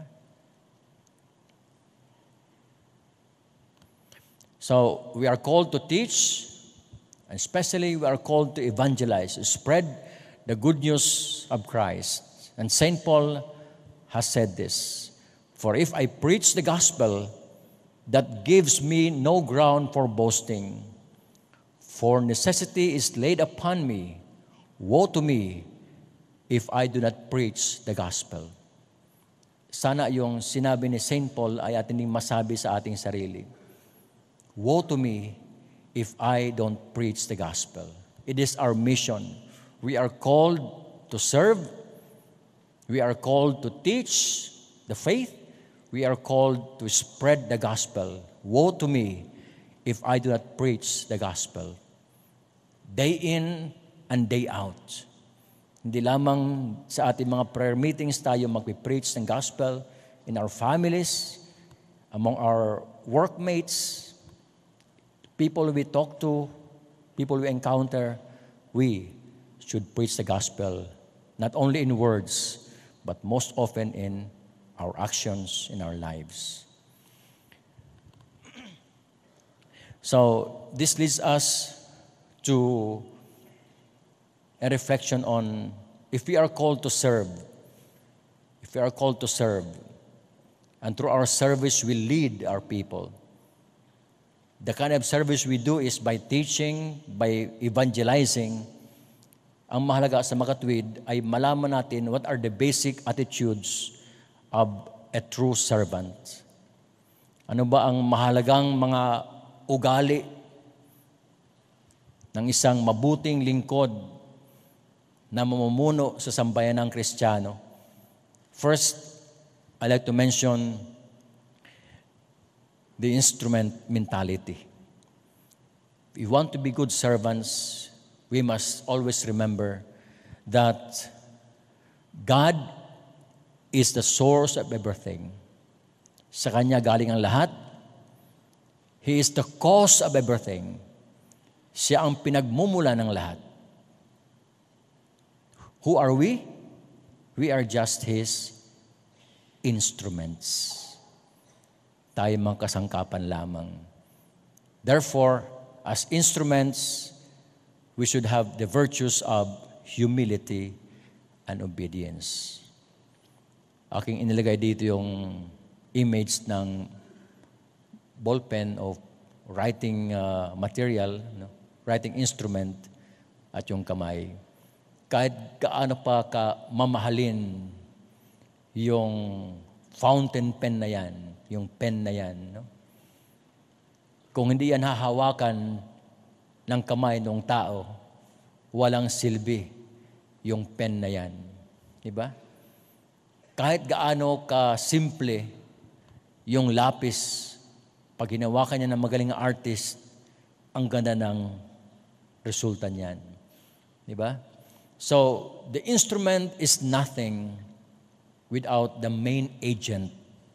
So we are called to teach, and especially we are called to evangelize, to spread the good news of Christ. And Saint Paul has said this, "For if I preach the gospel, that gives me no ground for boasting. For necessity is laid upon me. Woe to me if I do not preach the gospel." Sana yung sinabi ni Saint Paul ay ating masabi sa ating sarili. Woe to me if I don't preach the gospel. It is our mission. We are called to serve. We are called to teach the faith. We are called to spread the gospel. Woe to me if I do not preach the gospel. Day in and day out. Hindi lamang sa ating mga prayer meetings tayo magpipreach ng gospel in our families, among our workmates, people we talk to, people we encounter, we should preach the gospel, not only in words, but most often in our actions, in our lives. So, this leads us to a reflection on if we are called to serve, if we are called to serve, and through our service we lead our people. The kind of service we do is by teaching, by evangelizing. Ang mahalaga sa makatwid ay malaman natin what are the basic attitudes of a true servant. Ano ba ang mahalagang mga ugali ng isang mabuting lingkod na mamumuno sa sambayan ng Kristiyano? First, I'd like to mention the instrument mentality. If we want to be good servants, we must always remember that God is the source of everything. Sa Kanya galing ang lahat. He is the cause of everything. Siya ang pinagmumula ng lahat. Who are we? We are just His instruments. Tayo mga kasangkapan lamang. Therefore, as instruments, we should have the virtues of humility and obedience. Aking inilagay dito yung image ng ballpen of writing uh, material, no? Writing instrument, at yung kamay. Kahit gaano pa ka mamahalin yung fountain pen na yan, yung pen na yan, no? Kung hindi yan hahawakan ng kamay ng tao, walang silbi yung pen na yan. Diba? Kahit gaano ka simple yung lapis, pag hinawakan niya ng magaling na artist, ang ganda ng resulta niyan. Diba? So, the instrument is nothing without the main agent.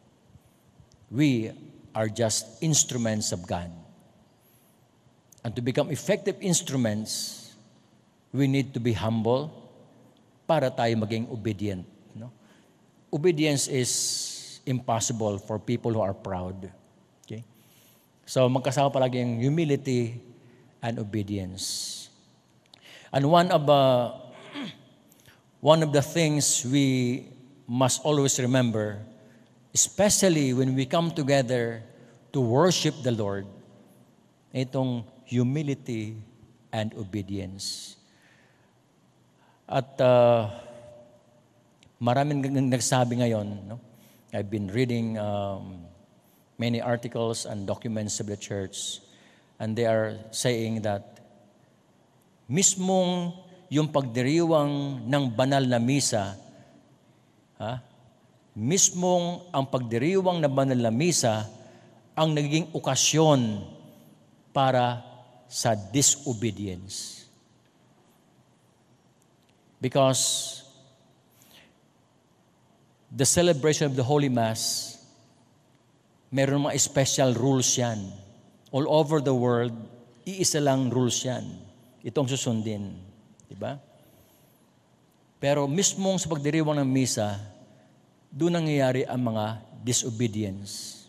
We are just instruments of God. And to become effective instruments, we need to be humble para tayo maging obedient. No? Obedience is impossible for people who are proud. Okay? So magkasama palagi yung humility and obedience. And one of uh, one of the things we must always remember, especially when we come together to worship the Lord, itong humility and obedience. At uh, maraming nagsabi ngayon, no, I've been reading um, many articles and documents of the church, and they are saying that mismong yung pagdiriwang ng banal na misa, ha, mismong ang pagdiriwang ng banal na misa ang naging okasyon para sa disobedience. Because the celebration of the Holy Mass, meron mga special rules yan. All over the world, iisa lang rules yan. Itong susundin. Diba? Pero mismong sa pagdiriwang ng misa, doon nangyayari ang mga disobedience.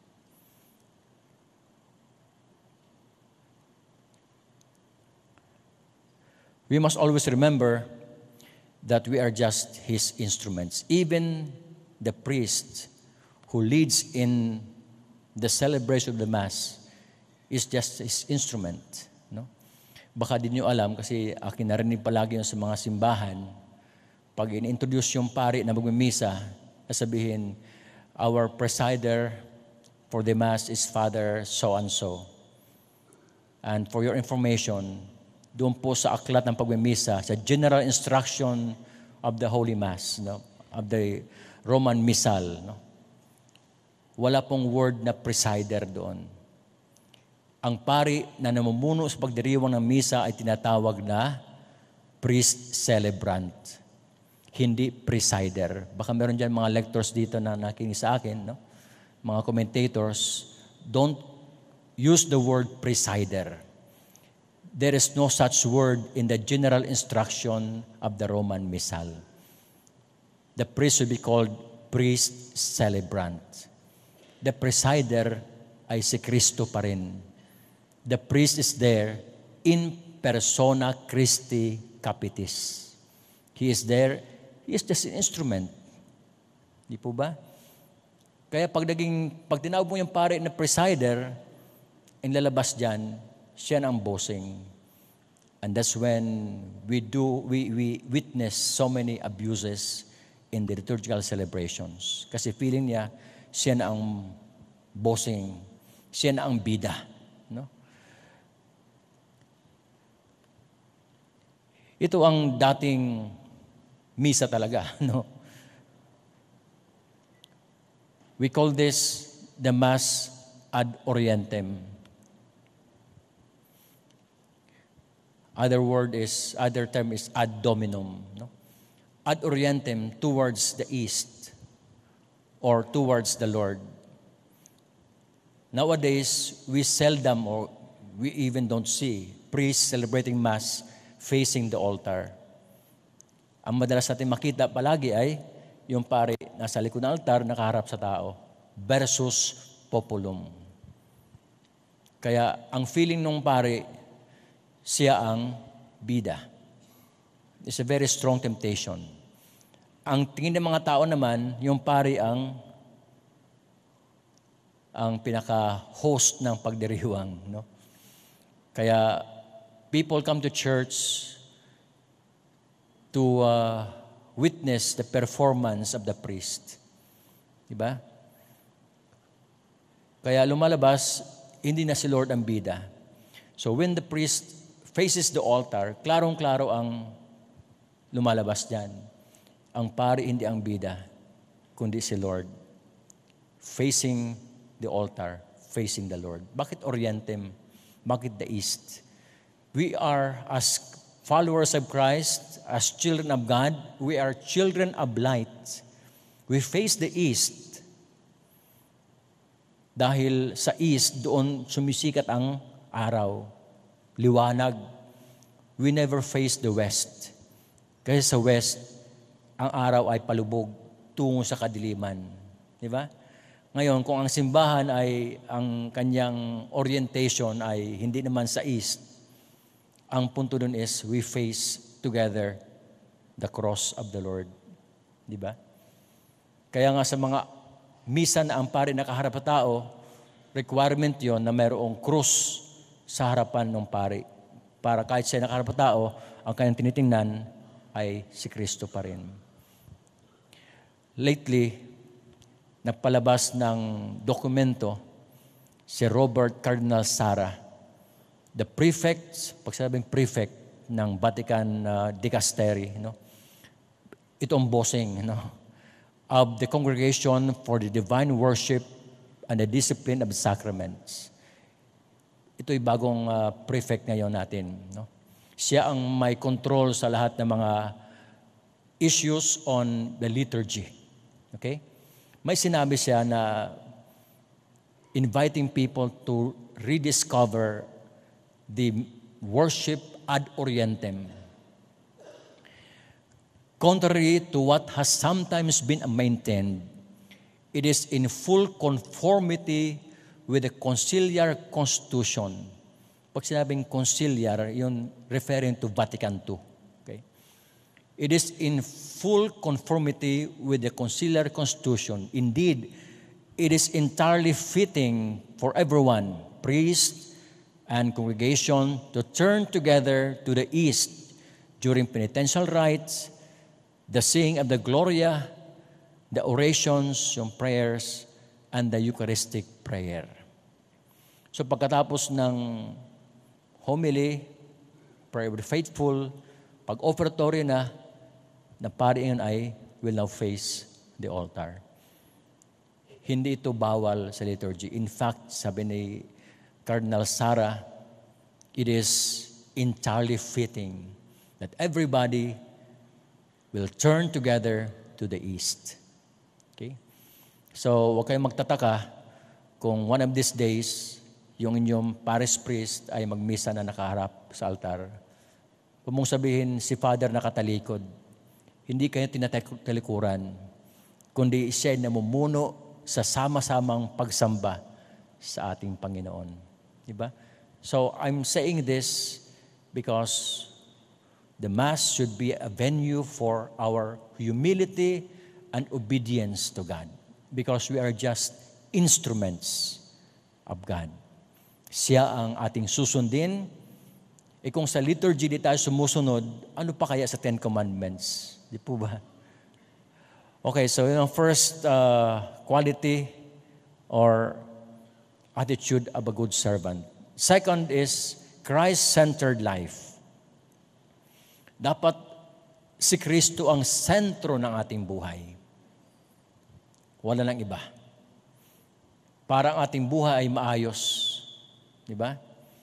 We must always remember that we are just His instruments. Even the priest who leads in the celebration of the Mass is just His instrument. No? Baka di nyo alam, kasi akin narinig palagi yun sa mga simbahan, pag in-introduce yung pari na magmimisa, sabihin, our presider for the Mass is Father so-and-so. And for your information, doon po sa aklat ng pagmimisa, sa general instruction of the Holy Mass, no? Of the Roman Missal, no? Wala pong word na presider doon. Ang pari na namumuno sa pagdiriwang ng misa ay tinatawag na priest celebrant, hindi presider. Baka meron dyan mga lectors dito na nakikinig sa akin, no? Mga commentators, don't use the word presider. There is no such word in the general instruction of the Roman Missal. The priest will be called priest celebrant. The presider ay si Kristo pa rin. The priest is there in persona Christi Capitis. He is there, he is just an instrument. Di po ba? Kaya pag naging, pag tinawag mo yung pare na presider, ang lalabas dyan, siya ang bossing. And that's when we do, we, we witness so many abuses in the liturgical celebrations. Kasi feeling niya, siya na ang bossing, siya na ang bida. No? Ito ang dating misa talaga. No? We call this the Mass ad Orientem. Other word is, other term is ad dominum. No? Ad Orientem, towards the east or towards the Lord. Nowadays, we seldom or we even don't see priests celebrating Mass facing the altar. Ang madalas natin makita palagi ay yung pare nasa likod ng altar, nakaharap sa tao versus populum. Kaya ang feeling ng pare, siya ang bida. It's a very strong temptation. Ang tingin ng mga tao naman, yung pari ang ang pinaka-host ng pagdiriwang. No? Kaya people come to church to uh, witness the performance of the priest. Diba? Kaya lumalabas, hindi na si Lord ang bida. So when the priest faces the altar, klarong-klaro ang lumalabas dyan. Ang pari hindi ang bida, kundi si Lord. Facing the altar, facing the Lord. Bakit Orientem? Bakit the East? We are, as followers of Christ, as children of God, we are children of light. We face the East. Dahil sa East, doon sumisikat ang araw. Liwanag. We never face the West. Kasi sa West, ang araw ay palubog tungo sa kadiliman. Di ba? Ngayon, kung ang simbahan ay, ang kanyang orientation ay hindi naman sa East, ang punto dun is, we face together the cross of the Lord. Di ba? Kaya nga sa mga misa na ang pari nakaharap sa tao, requirement yon na mayroong krus sa harapan ng pari. Para kahit siya nakaharap sa tao, ang kanyang tinitingnan ay si Kristo pa rin. Lately, nagpalabas ng dokumento si Robert Cardinal Sara, the prefect, pag sabing prefect ng Vatican uh, Dicastery, no? Itong bossing, no? Of the Congregation for the Divine Worship and the Discipline of Sacraments. Ito'y bagong uh, prefect ngayon natin, no? Siya ang may control sa lahat ng mga issues on the liturgy. Okay? May sinabi siya na inviting people to rediscover the worship ad orientem. Contrary to what has sometimes been maintained, it is in full conformity with the conciliar constitution. Pag sinabing conciliar, yun referring to Vatican two. Okay? It is in full conformity with the conciliar constitution. Indeed, it is entirely fitting for everyone, priest and congregation, to turn together to the east during penitential rites, the singing of the Gloria, the orations, yung prayers, and the Eucharistic prayer. So pagkatapos ng homily, prayer of the faithful, pag offertory na, na pari and I will now face the altar. Hindi ito bawal sa liturgy. In fact, sabi ni Cardinal Sara, it is entirely fitting that everybody will turn together to the east. Okay? So, huwag kayong magtataka kung one of these days, yung inyong parish priest ay magmisa na nakaharap sa altar. Kung mong sabihin, si Father nakatalikod, hindi kayo tinatalikuran, kundi siya ay namumuno sa sama-samang pagsamba sa ating Panginoon. Diba? So, I'm saying this because the Mass should be a venue for our humility and obedience to God. Because we are just instruments of God. Siya ang ating susundin. E kung sa liturgy di tayo sumusunod, ano pa kaya sa Ten Commandments? Di po ba? Okay, so yung first uh, quality or attitude of a good servant. Second is Christ-centered life. Dapat si Kristo ang sentro ng ating buhay. Wala nang iba. Para ang ating buhay ay maayos. Di ba?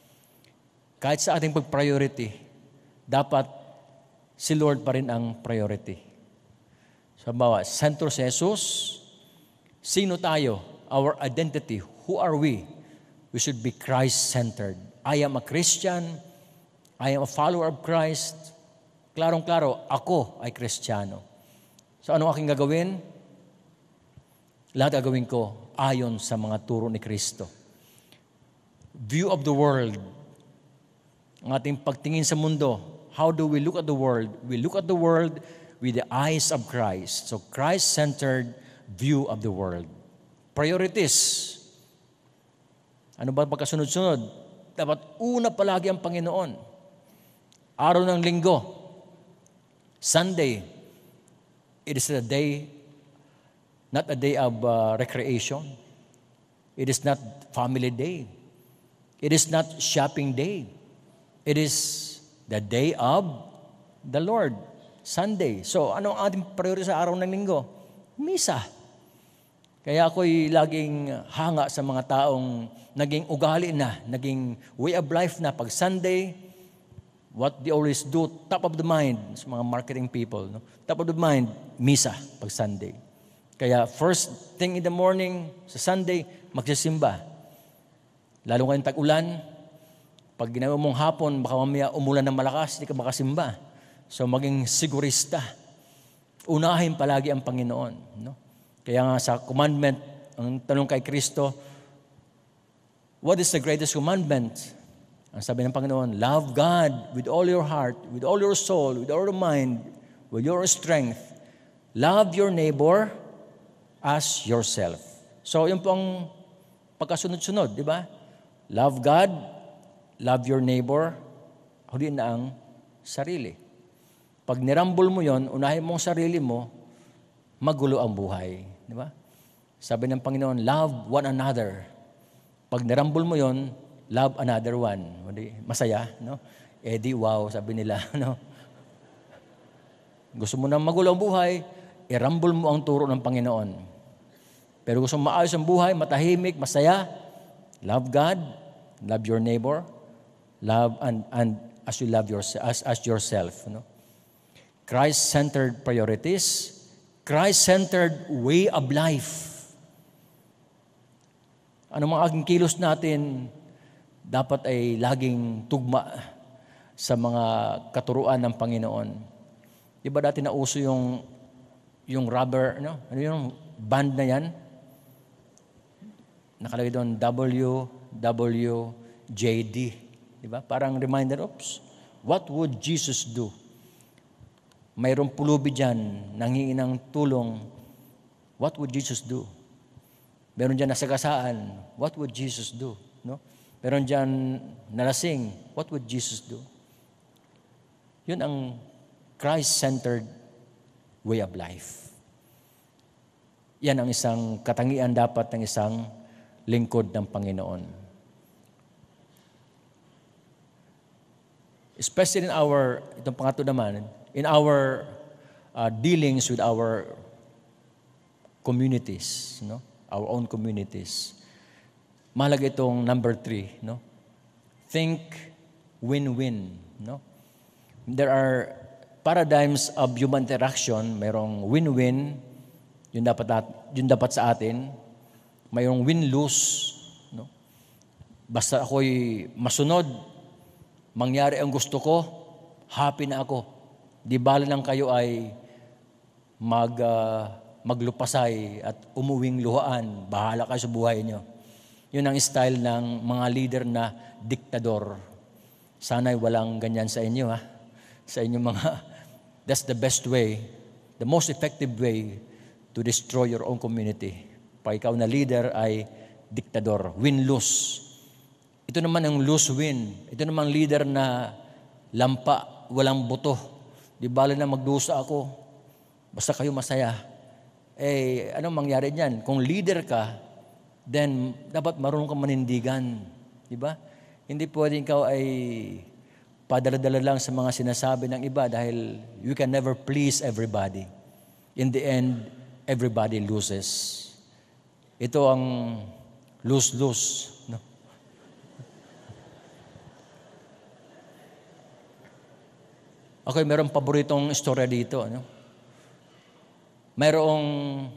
Kahit sa ating pag-priority, dapat si Lord pa rin ang priority. Sa bawa, sentro si Jesus, sino tayo? Our identity. Who are we? We should be Christ-centered. I am a Christian. I am a follower of Christ. Klarong-klaro, ako ay Kristiyano. So ano aking gagawin? Lahat gagawin ko ayon sa mga turo ni Kristo. View of the world. Ang ating pagtingin sa mundo. How do we look at the world? We look at the world with the eyes of Christ. So Christ-centered view of the world. Priorities. Ano ba pagkasunod-sunod? Dapat una palagi ang Panginoon. Araw ng linggo. Sunday. It is a day, not a day of uh, recreation. It is not family day. It is not shopping day. It is the day of the Lord. Sunday. So, ano ang ating priority sa araw ng linggo? Misa. Kaya ako'y laging hanga sa mga taong naging ugali na, naging way of life na pag Sunday, what they always do, top of the mind, sa mga marketing people, no? Top of the mind, misa pag Sunday. Kaya first thing in the morning, sa Sunday, magsisimba. Lalo ngayong tag-ulan, pag ginawa mong hapon, baka mamaya umulan ng malakas, hindi ka makasimba. So maging sigurista. Unahin palagi ang Panginoon. No? Kaya nga sa commandment, ang tanong kay Kristo, what is the greatest commandment? Ang sabi ng Panginoon, love God with all your heart, with all your soul, with all your mind, with your strength. Love your neighbor as yourself. So yun po ang pagkasunod-sunod, di ba? Love God, love your neighbor, huli na ang sarili. Pag nirambol mo yon, unahin mo ang sarili mo, magulo ang buhay. Di ba? Sabi ng Panginoon, love one another. Pag narambol mo yon, love another one. Masaya, no? Eh di, wow, sabi nila, no? Gusto mo na magulo ang buhay, irambol mo ang turo ng Panginoon. Pero gusto mo maayos ang buhay, matahimik, masaya, love God, love your neighbor, love and, and as you love yourself, as, as yourself, no? Christ-centered priorities, Christ-centered way of life. Ano mga aking kilos natin, dapat ay laging tugma sa mga katuruan ng Panginoon. Di ba dati nauso yung, yung rubber, no? Ano yung band na yan? Nakalagay doon, W W J D. Di ba? Parang reminder, oops, what would Jesus do? Mayroong pulubi dyan, nanghingi ng tulong, what would Jesus do? Meron dyan nasagasaan, what would Jesus do? No? Meron dyan nalasing, what would Jesus do? Yun ang Christ-centered way of life. Yan ang isang katangian dapat ng isang lingkod ng Panginoon. Especially in our, itong pangatlo naman, in our uh, dealings with our communities, no? Our own communities. Mahalaga itong number three, no? Think win-win, no? There are paradigms of human interaction. Mayroong win-win, yun dapat, yun dapat sa atin. Mayroong win-lose, no? Basta ako'y masunod, mangyari ang gusto ko, happy na ako. Di bala lang kayo ay mag, uh, maglupasay at umuwing luhaan, bahala kayo sa buhay nyo. Yun ang style ng mga leader na diktador. Sana'y walang ganyan sa inyo, ha? Sa inyo mga, that's the best way, the most effective way to destroy your own community. Pag ikaw na leader ay diktador, win-lose. Ito naman ang lose-win. Ito naman leader na lampa, walang buto. Di bala na magdusa ako, basta kayo masaya. Eh, anong mangyari niyan? Kung leader ka, then dapat marunong kang manindigan. Di ba? Hindi pwedeng ikaw ay padala-dala lang sa mga sinasabi ng iba dahil you can never please everybody. In the end, everybody loses. Ito ang lose-lose. No? Ako ay mayroong paboritong istorya dito. Ano? Mayroong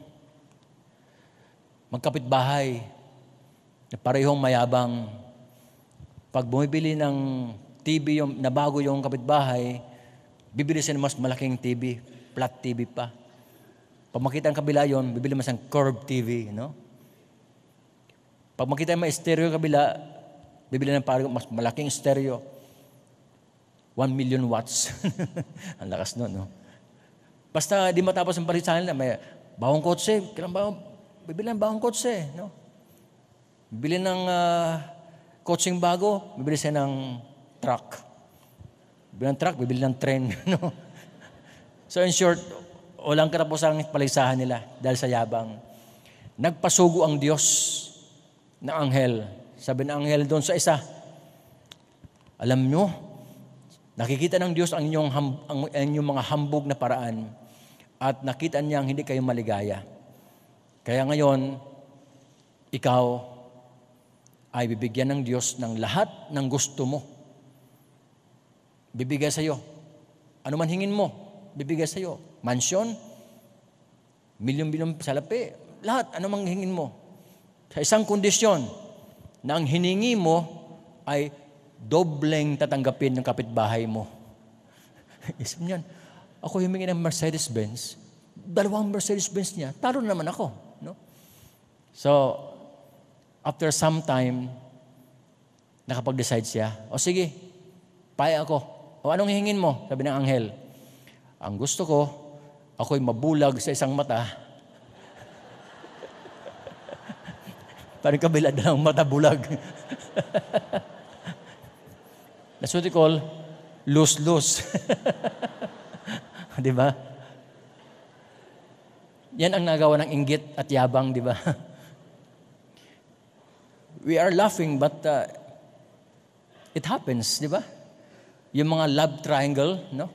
magkapitbahay na parehong mayabang. Pag bumibili ng T V yung, na bago yung kapitbahay, bibili siya ng mas malaking T V, flat T V pa. Pag makita ang kabila yon, bibili mas ang curved T V. No? Pag makita yung may stereo kabila, bibili ng parang mas malaking stereo. One million watts. Ang lakas nun, no? Basta di matapos ang palisahan nila, may bawang kotse, kailang bawang, bibili ng bawang kotse, no? Bibili ng uh, kotseng bago, bibili siya ng truck. Bibili ng truck, bibili ng train, no? So in short, walang katapos ang palisahan nila dahil sa yabang. Nagpasugo ang Diyos na anghel. Sabi ng anghel doon sa isa, alam nyo, nakikita ng Diyos ang inyong, ham, ang, ang inyong mga hambog na paraan at nakita niyang hindi kayo maligaya. Kaya ngayon, ikaw ay bibigyan ng Diyos ng lahat ng gusto mo. Bibigay sa iyo. Ano man hingin mo, bibigay sa iyo. Mansyon, milyon-milyon salapi, lahat, ano man hingin mo. Sa isang kondisyon na ang hiningi mo ay dobleng tatanggapin ng kapitbahay mo. Isip niyan, ako humingi ng Mercedes-Benz, dalawang Mercedes-Benz niya, talo naman ako. No? So, after some time, nakapag-decide siya, o sige, paya ako. O anong hingin mo? Sabi ng anghel, ang gusto ko, ako'y mabulag sa isang mata. Parang kabila dalang mata bulag. That's what we call lose-lose. Di ba? Yan ang nagawa ng inggit at yabang, di ba? we are laughing, but uh, it happens, di ba? Yung mga love triangle, no?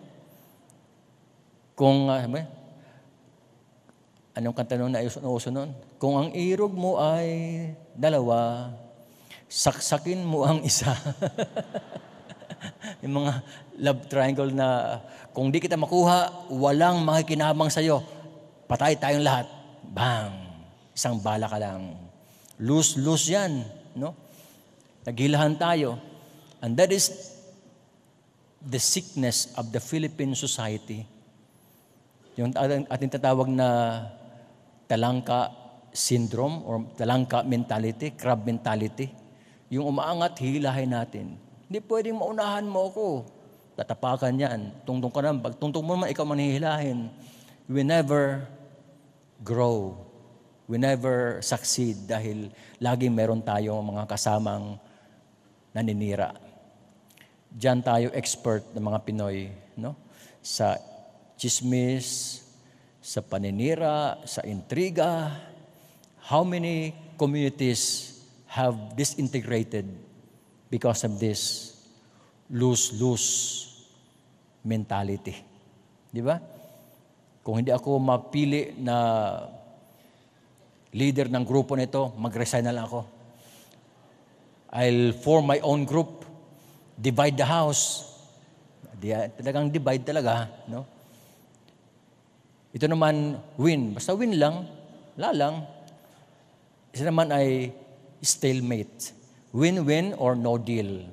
Kung, uh, anong kanta nun na uso nun? Kung ang irog mo ay dalawa, saksakin mo ang isa. Yung mga love triangle na kung di kita makuha, walang makikinabang sa'yo. Patay tayong lahat. Bang! Isang bala ka lang. Lose-lose yan. No? Naghilahan tayo. And that is the sickness of the Philippine society. Yung ating tatawag na talangka syndrome or talangka mentality, crab mentality. Yung umaangat, hilahin natin. Hindi pwedeng maunahan mo ako. Tatapakan yan. Tungtong ka naman. Pag tungtong mo naman, ikaw manihilahin. We never grow. We never succeed dahil laging meron tayong mga kasamang naninira. Diyan tayo expert ng mga Pinoy, no? Sa chismis, sa paninira, sa intriga. How many communities have disintegrated because of this lose-lose mentality? Di ba? Kung hindi ako mapili na leader ng grupo nito, mag-resign na lang ako. I'll form my own group. Divide the house. Di, talagang divide talaga. No? Ito naman, win. Basta win lang. Wala lang. Isa naman ay stalemate. Win-win or no deal.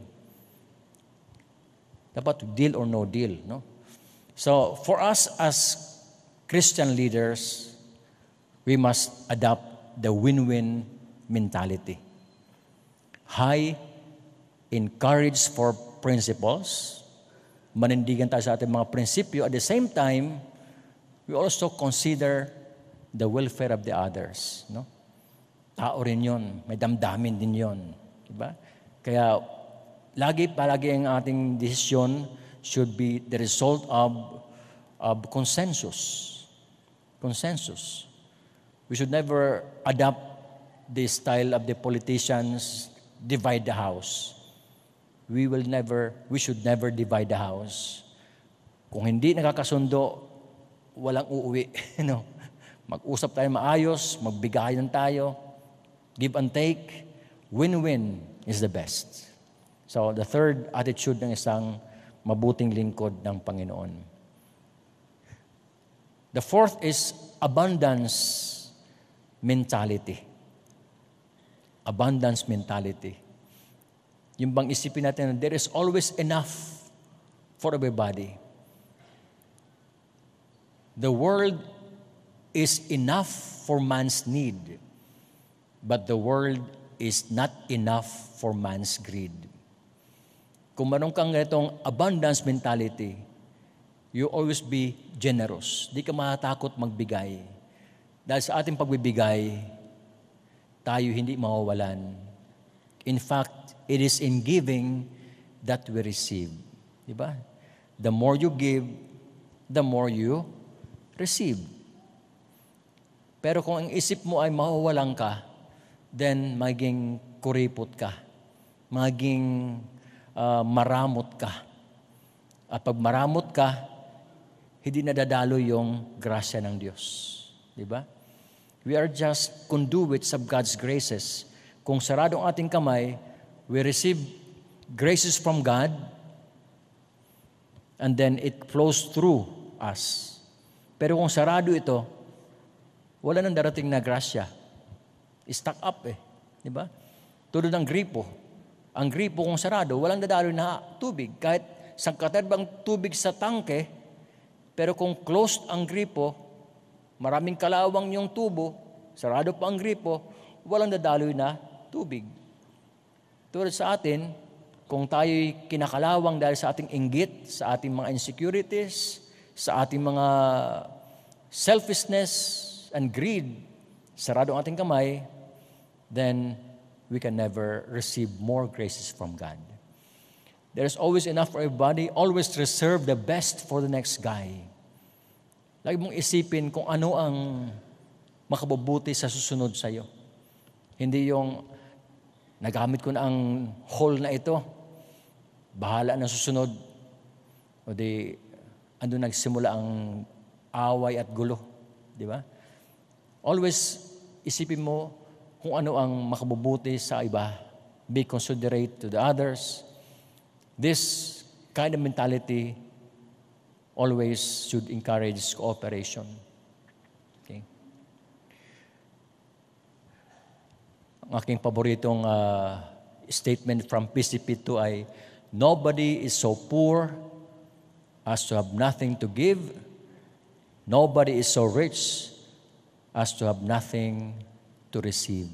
Dapat deal or no deal. No? So, for us as Christian leaders, we must adopt the win-win mentality. High encourage for principles. Manindigan tayo sa ating mga prinsipyo. At the same time, we also consider the welfare of the others. No? Tao rin yun. May damdamin din yun. Diba? Kaya, lagi palagi ang ating desisyon should be the result of, of consensus. Consensus. We should never adopt the style of the politicians, divide the house. We will never, we should never divide the house. Kung hindi nakakasundo, walang uuwi. No? Mag-usap tayo maayos, magbigayan tayo, give and take. Win-win is the best. So, the third attitude ng isang mabuting lingkod ng Panginoon. The fourth is abundance mentality. Abundance mentality. Yung bang isipin natin na there is always enough for everybody. The world is enough for man's need, but the world is not enough for man's greed. Kung meron kang ganitong abundance mentality, you always be generous. Di ka matakot magbigay. Dahil sa ating pagbibigay, tayo hindi mawawalan. In fact, it is in giving that we receive. Diba? The more you give, the more you receive. Pero kung ang isip mo ay mawawalan ka, then maging kuripot ka. Maging uh, maramot ka. At pag maramot ka, hindi nadadalo yung grasya ng Diyos. Diba? We are just conduits of God's graces. Kung sarado ang ating kamay, we receive graces from God, and then it flows through us. Pero kung sarado ito, wala nang darating na grasya. Stuck up eh. Di ba? Tulad ng gripo. Ang gripo kung sarado, walang dadalo na tubig. Kahit sangkaterbang tubig sa tangke, pero kung closed ang gripo, maraming kalawang yung tubo, sarado pa ang gripo, walang dadaloy na tubig. Tulad sa atin, kung tayo'y kinakalawang dahil sa ating inggit, sa ating mga insecurities, sa ating mga selfishness and greed, sarado ang ating kamay, then we can never receive more graces from God. There is always enough for everybody. Always reserve the best for the next guy. Lagi mong isipin kung ano ang makabubuti sa susunod sa iyo. Hindi yung nagamit ko na ang hall na ito, bahala na susunod. O di, ando nagsimula ang away at gulo. Di ba? Always isipin mo kung ano ang makabubuti sa iba. Be considerate to the others. This kind of mentality always should encourage cooperation. Okay? Ang aking paboritong uh, statement from P C P two ay, nobody is so poor as to have nothing to give. Nobody is so rich as to have nothing to receive.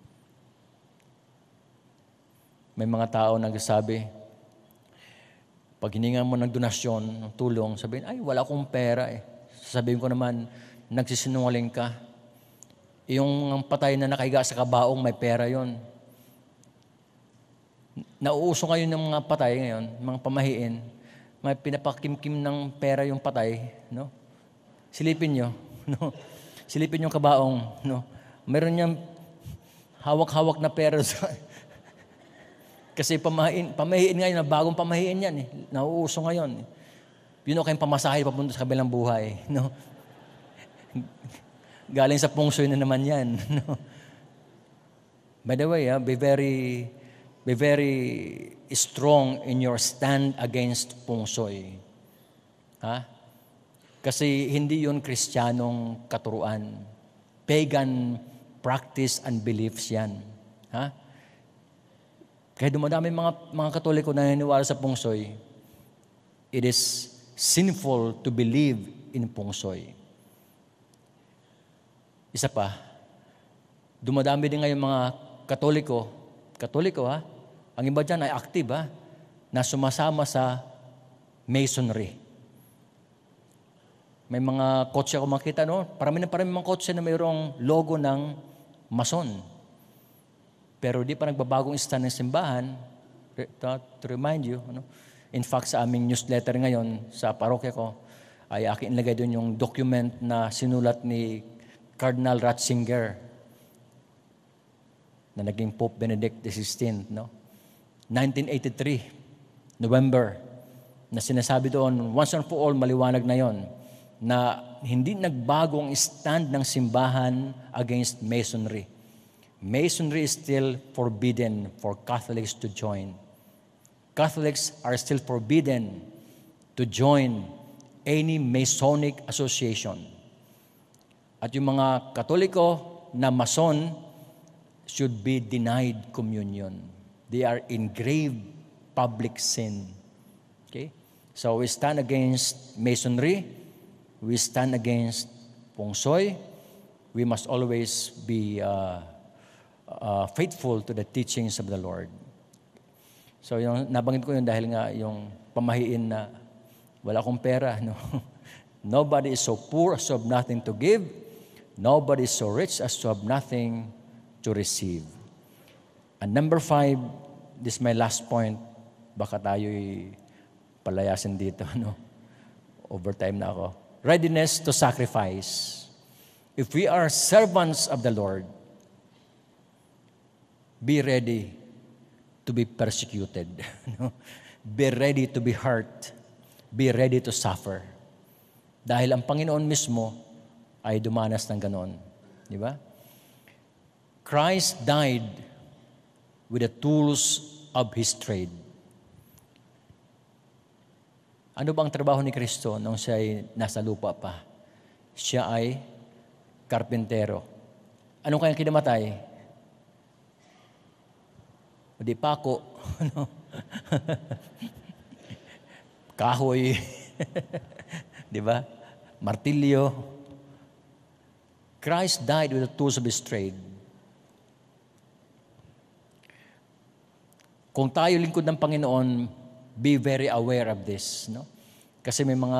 May mga tao nagsasabi, pag hiningan mo ng donasyon, ng tulong, sabihin, ay, wala akong pera eh. Sasabihin ko naman, nagsisinungaling ka. Yung patay na nakahiga sa kabaong, may pera yon. Nauuso ngayon ng mga patay ngayon, mga pamahiin, may pinapakimkim ng pera yung patay, no? Silipin nyo, no? Silipin yung kabaong, no? Meron niyang hawak-hawak na pera sa... Kasi pamahiin, pamahiin ngayon, bagong pamahiin yan eh. Nauuso ngayon. Yun o kayong pamasahe papunta sa kabilang buhay. No? Galing sa pungsoy na naman yan. No? By the way, ah, be very, be very strong in your stand against pungsoy. Ha? Kasi hindi yun Kristiyanong katuruan. Pagan practice and beliefs yan. Ha? Kaya dumadami mga, mga Katoliko na naniniwala sa pungsoy, it is sinful to believe in pungsoy. Isa pa, dumadami din ngayon mga Katoliko, Katoliko ha, ang iba dyan ay active ha, na sumasama sa masonry. May mga kotse ako makita, no? Parami na parami mga kotse na mayroong logo ng mason. Pero di pa nagbabagong stand ng simbahan, to remind you, ano? In fact, sa aming newsletter ngayon, sa parokya ko, ay aking ilagay doon yung document na sinulat ni Cardinal Ratzinger, na naging Pope Benedict the sixteenth, no? nineteen eighty-three, November, na sinasabi doon, once and for all, maliwanag na yon, na hindi nagbago ang stand ng simbahan against masonry. Masonry is still forbidden for Catholics to join. Catholics are still forbidden to join any Masonic association. At yung mga Katoliko na Mason should be denied communion. They are in grave public sin. Okay? So we stand against Masonry. We stand against Pungsoy. We must always be uh, Uh, faithful to the teachings of the Lord. So yung nabanggit ko yun dahil nga yung pamahiin na wala akong pera. No? Nobody is so poor as to have nothing to give. Nobody is so rich as to have nothing to receive. And number five, this is my last point. Baka tayo'y palayasin dito. No? Overtime na ako. Readiness to sacrifice. If we are servants of the Lord, be ready to be persecuted. Be ready to be hurt. Be ready to suffer. Dahil ang Panginoon mismo ay dumanas ng ganon. Di ba? Christ died with the tools of His trade. Ano ba ang trabaho ni Kristo nung siya ay nasa lupa pa? Siya ay karpintero. Anong kayang kinamatay? O di pako, ano? Kahoy, di ba? Martilyo. Christ died with the tools of His trade. Kung tayo lingkod ng Panginoon, be very aware of this, no? Kasi may mga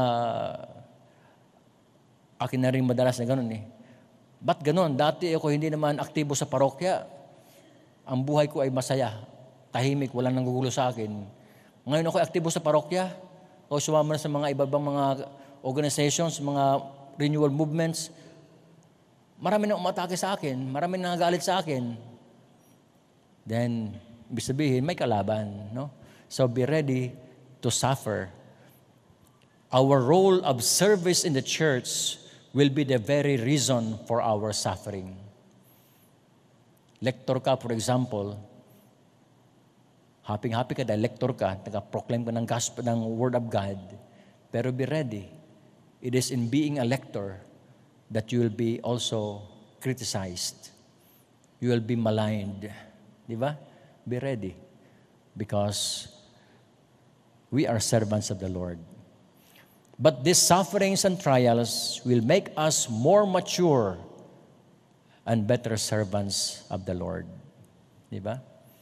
akin na rin madalas na ganun eh. Ba't ganun? Dati ako hindi naman aktibo sa parokya. Ang buhay ko ay masaya, tahimik, walang nanggugulo sa akin. Ngayon ako ay aktibo sa parokya, o sumama na sa mga iba-ibang mga organizations, mga renewal movements. Marami nang umatake sa akin, marami nang nagalit sa akin. then ibig sabihin may kalaban, no? So be ready to suffer. Our role of service in the church will be the very reason for our suffering. Lector ka, for example, happy-happy ka dahil lector ka, nag-proclaim ka ng gospel, ng word of God, pero be ready. It is in being a lector that you will be also criticized. You will be maligned. Di ba? Be ready. Because we are servants of the Lord. But these sufferings and trials will make us more mature and better servants of the Lord. Di ba?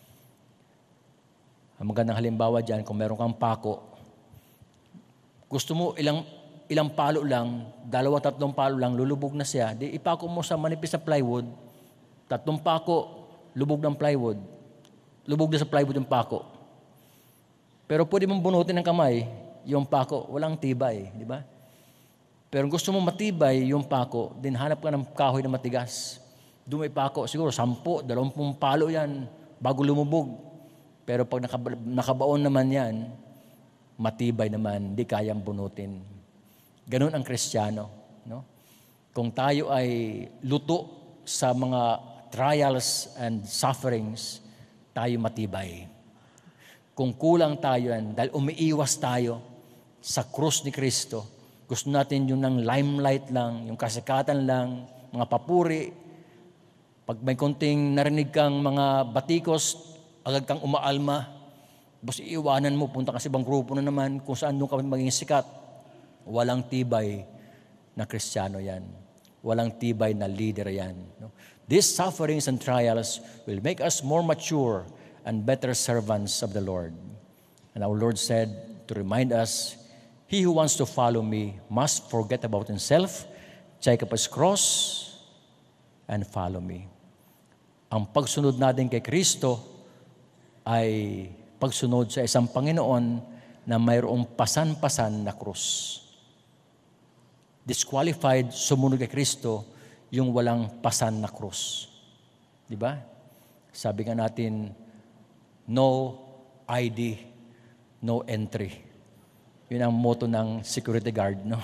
Ang magandang halimbawa dyan, kung meron kang pako, gusto mo ilang ilang palo lang, dalawa, tatlong palo lang, lulubog na siya, di ipako mo sa manipis na plywood, tatlong pako, lubog ng plywood, lubog na sa plywood yung pako. Pero pwede mong bunutin ng kamay, yung pako, walang tibay, di ba? Pero gusto mo matibay yung pako, din hanap ka ng kahoy na matigas. Doon may pako, siguro sampu, dalawampung palo yan, bago lumubog. Pero pag nakaba, nakabaon naman yan, matibay naman, di kayang bunutin. Ganun ang Kristiyano, no? Kung tayo ay luto sa mga trials and sufferings, tayo matibay. Kung kulang tayo yan, dahil umiiwas tayo sa krus ni Kristo, gusto natin yung ng limelight lang, yung kasikatan lang, mga papuri. Pag may konting narinig kang mga batikos, agad kang umaalma, basta iiwanan mo, punta ka sa ibang grupo na naman, kung saan doon ka maging sikat. Walang tibay na Kristiyano yan. Walang tibay na leader yan. No? These sufferings and trials will make us more mature and better servants of the Lord. And our Lord said to remind us, he who wants to follow me must forget about himself, take up his cross, and follow me. Ang pagsunod natin kay Kristo ay pagsunod sa isang Panginoon na mayroong pasan-pasan na krus. Disqualified sumunod kay Kristo yung walang pasan na krus. Di ba? Sabi nga natin, no I D, no entry. Yun ang motto ng security guard, no?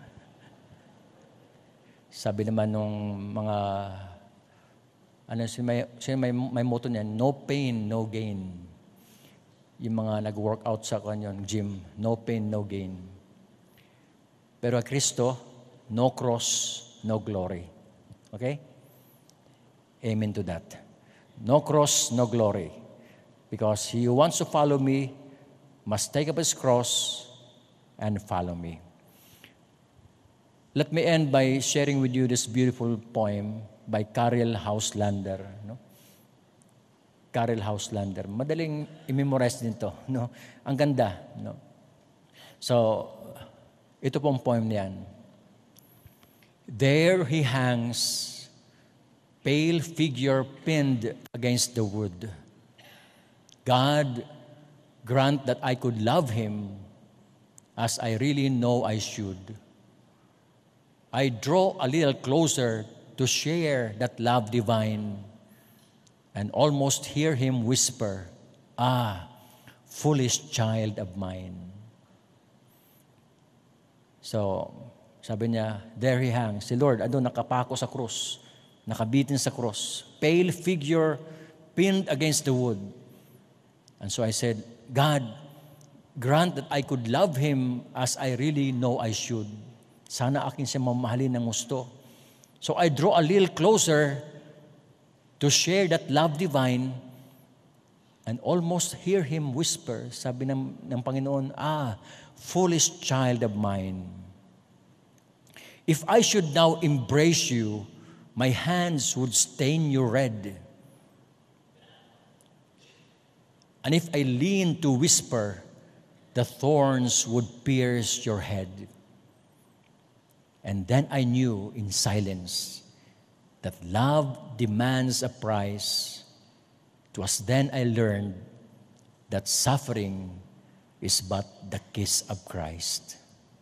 Sabi naman nung mga, ano, may, may, may motto niyan, no pain, no gain. Yung mga nag-workout sa kanyon, gym, no pain, no gain. Pero ang Kristo, no cross, no glory. Okay? Amen to that. No cross, no glory. Because he who wants to follow me must take up his cross and follow me. Let me end by sharing with you this beautiful poem by Karel Hauslander. No? Karel Hauslander. Madaling i-memorize din to. No? Ang ganda. No? So, ito pong poem niyan. There he hangs, pale figure pinned against the wood. God, grant that I could love him as I really know I should. I draw a little closer to share that love divine and almost hear him whisper, ah, foolish child of mine. So, sabi niya, there he hangs. Si Lord, ano, nakapako sa krus, nakabitin sa krus, pale figure pinned against the wood. And so I said, God, grant that I could love him as I really know I should. Sana akin siya mamahalin ng gusto. So I draw a little closer to share that love divine and almost hear him whisper, sabi ng, ng Panginoon, ah, foolish child of mine. If I should now embrace you, my hands would stain you red. And if I lean to whisper, the thorns would pierce your head. And then I knew in silence that love demands a price. It was then I learned that suffering is but the kiss of Christ.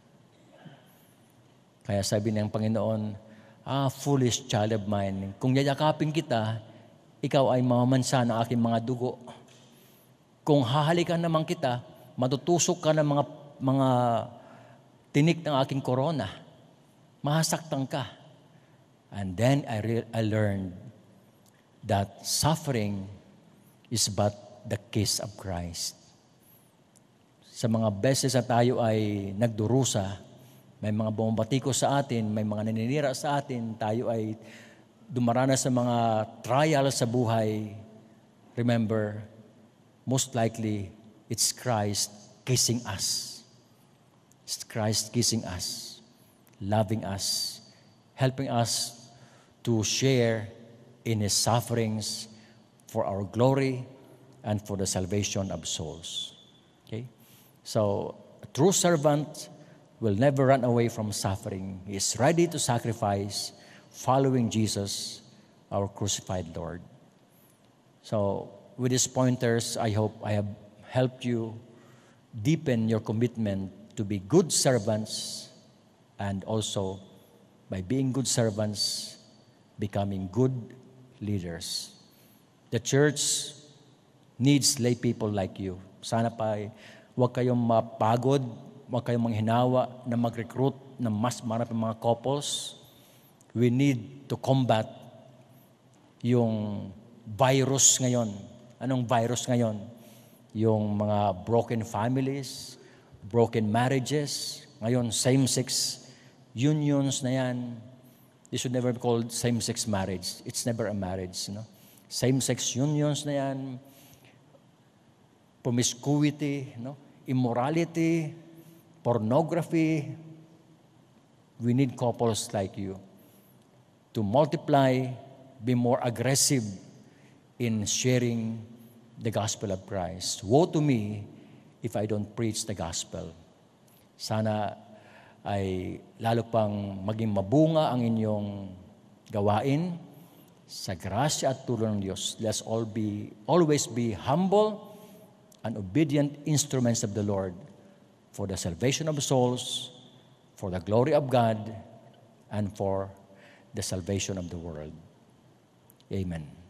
Kaya sabi ng Panginoon, ah, foolish child of mine, kung yayakapin kita, ikaw ay mamamansa ng aking mga dugo. Kung hahalikan naman kita, matutusok ka ng mga, mga tinik ng aking korona. Mahasaktan ka. And then I, re- I learned that suffering is but the kiss of Christ. Sa mga beses na tayo ay nagdurusa, may mga bumabatiko sa atin, may mga naninira sa atin, tayo ay dumaranas sa mga trial sa buhay, remember, most likely, it's Christ kissing us. It's Christ kissing us, loving us, helping us to share in His sufferings for our glory and for the salvation of souls. Okay? So, a true servant will never run away from suffering. He is ready to sacrifice, following Jesus, our crucified Lord. So, with these pointers, I hope I have helped you deepen your commitment to be good servants, and also, by being good servants, becoming good leaders. The church needs lay people like you. Sana pa huwag kayong mapagod, huwag kayong manghinawa na mag-recruit ng mas maraming mga couples. We need to combat yung virus ngayon. Anong virus ngayon? Yung mga broken families, broken marriages. Ngayon, same-sex unions na yan. This should never be called same-sex marriage. It's never a marriage. You know? Same-sex unions na yan. Promiscuity, you know? Immorality, pornography. We need couples like you to multiply, be more aggressive in sharing the gospel of Christ. Woe to me if I don't preach the gospel. Sana ay lalo pang maging mabunga ang inyong gawain sa grasya at tulong ng Diyos. Let's all be, always be humble and obedient instruments of the Lord for the salvation of souls, for the glory of God, and for the salvation of the world. Amen.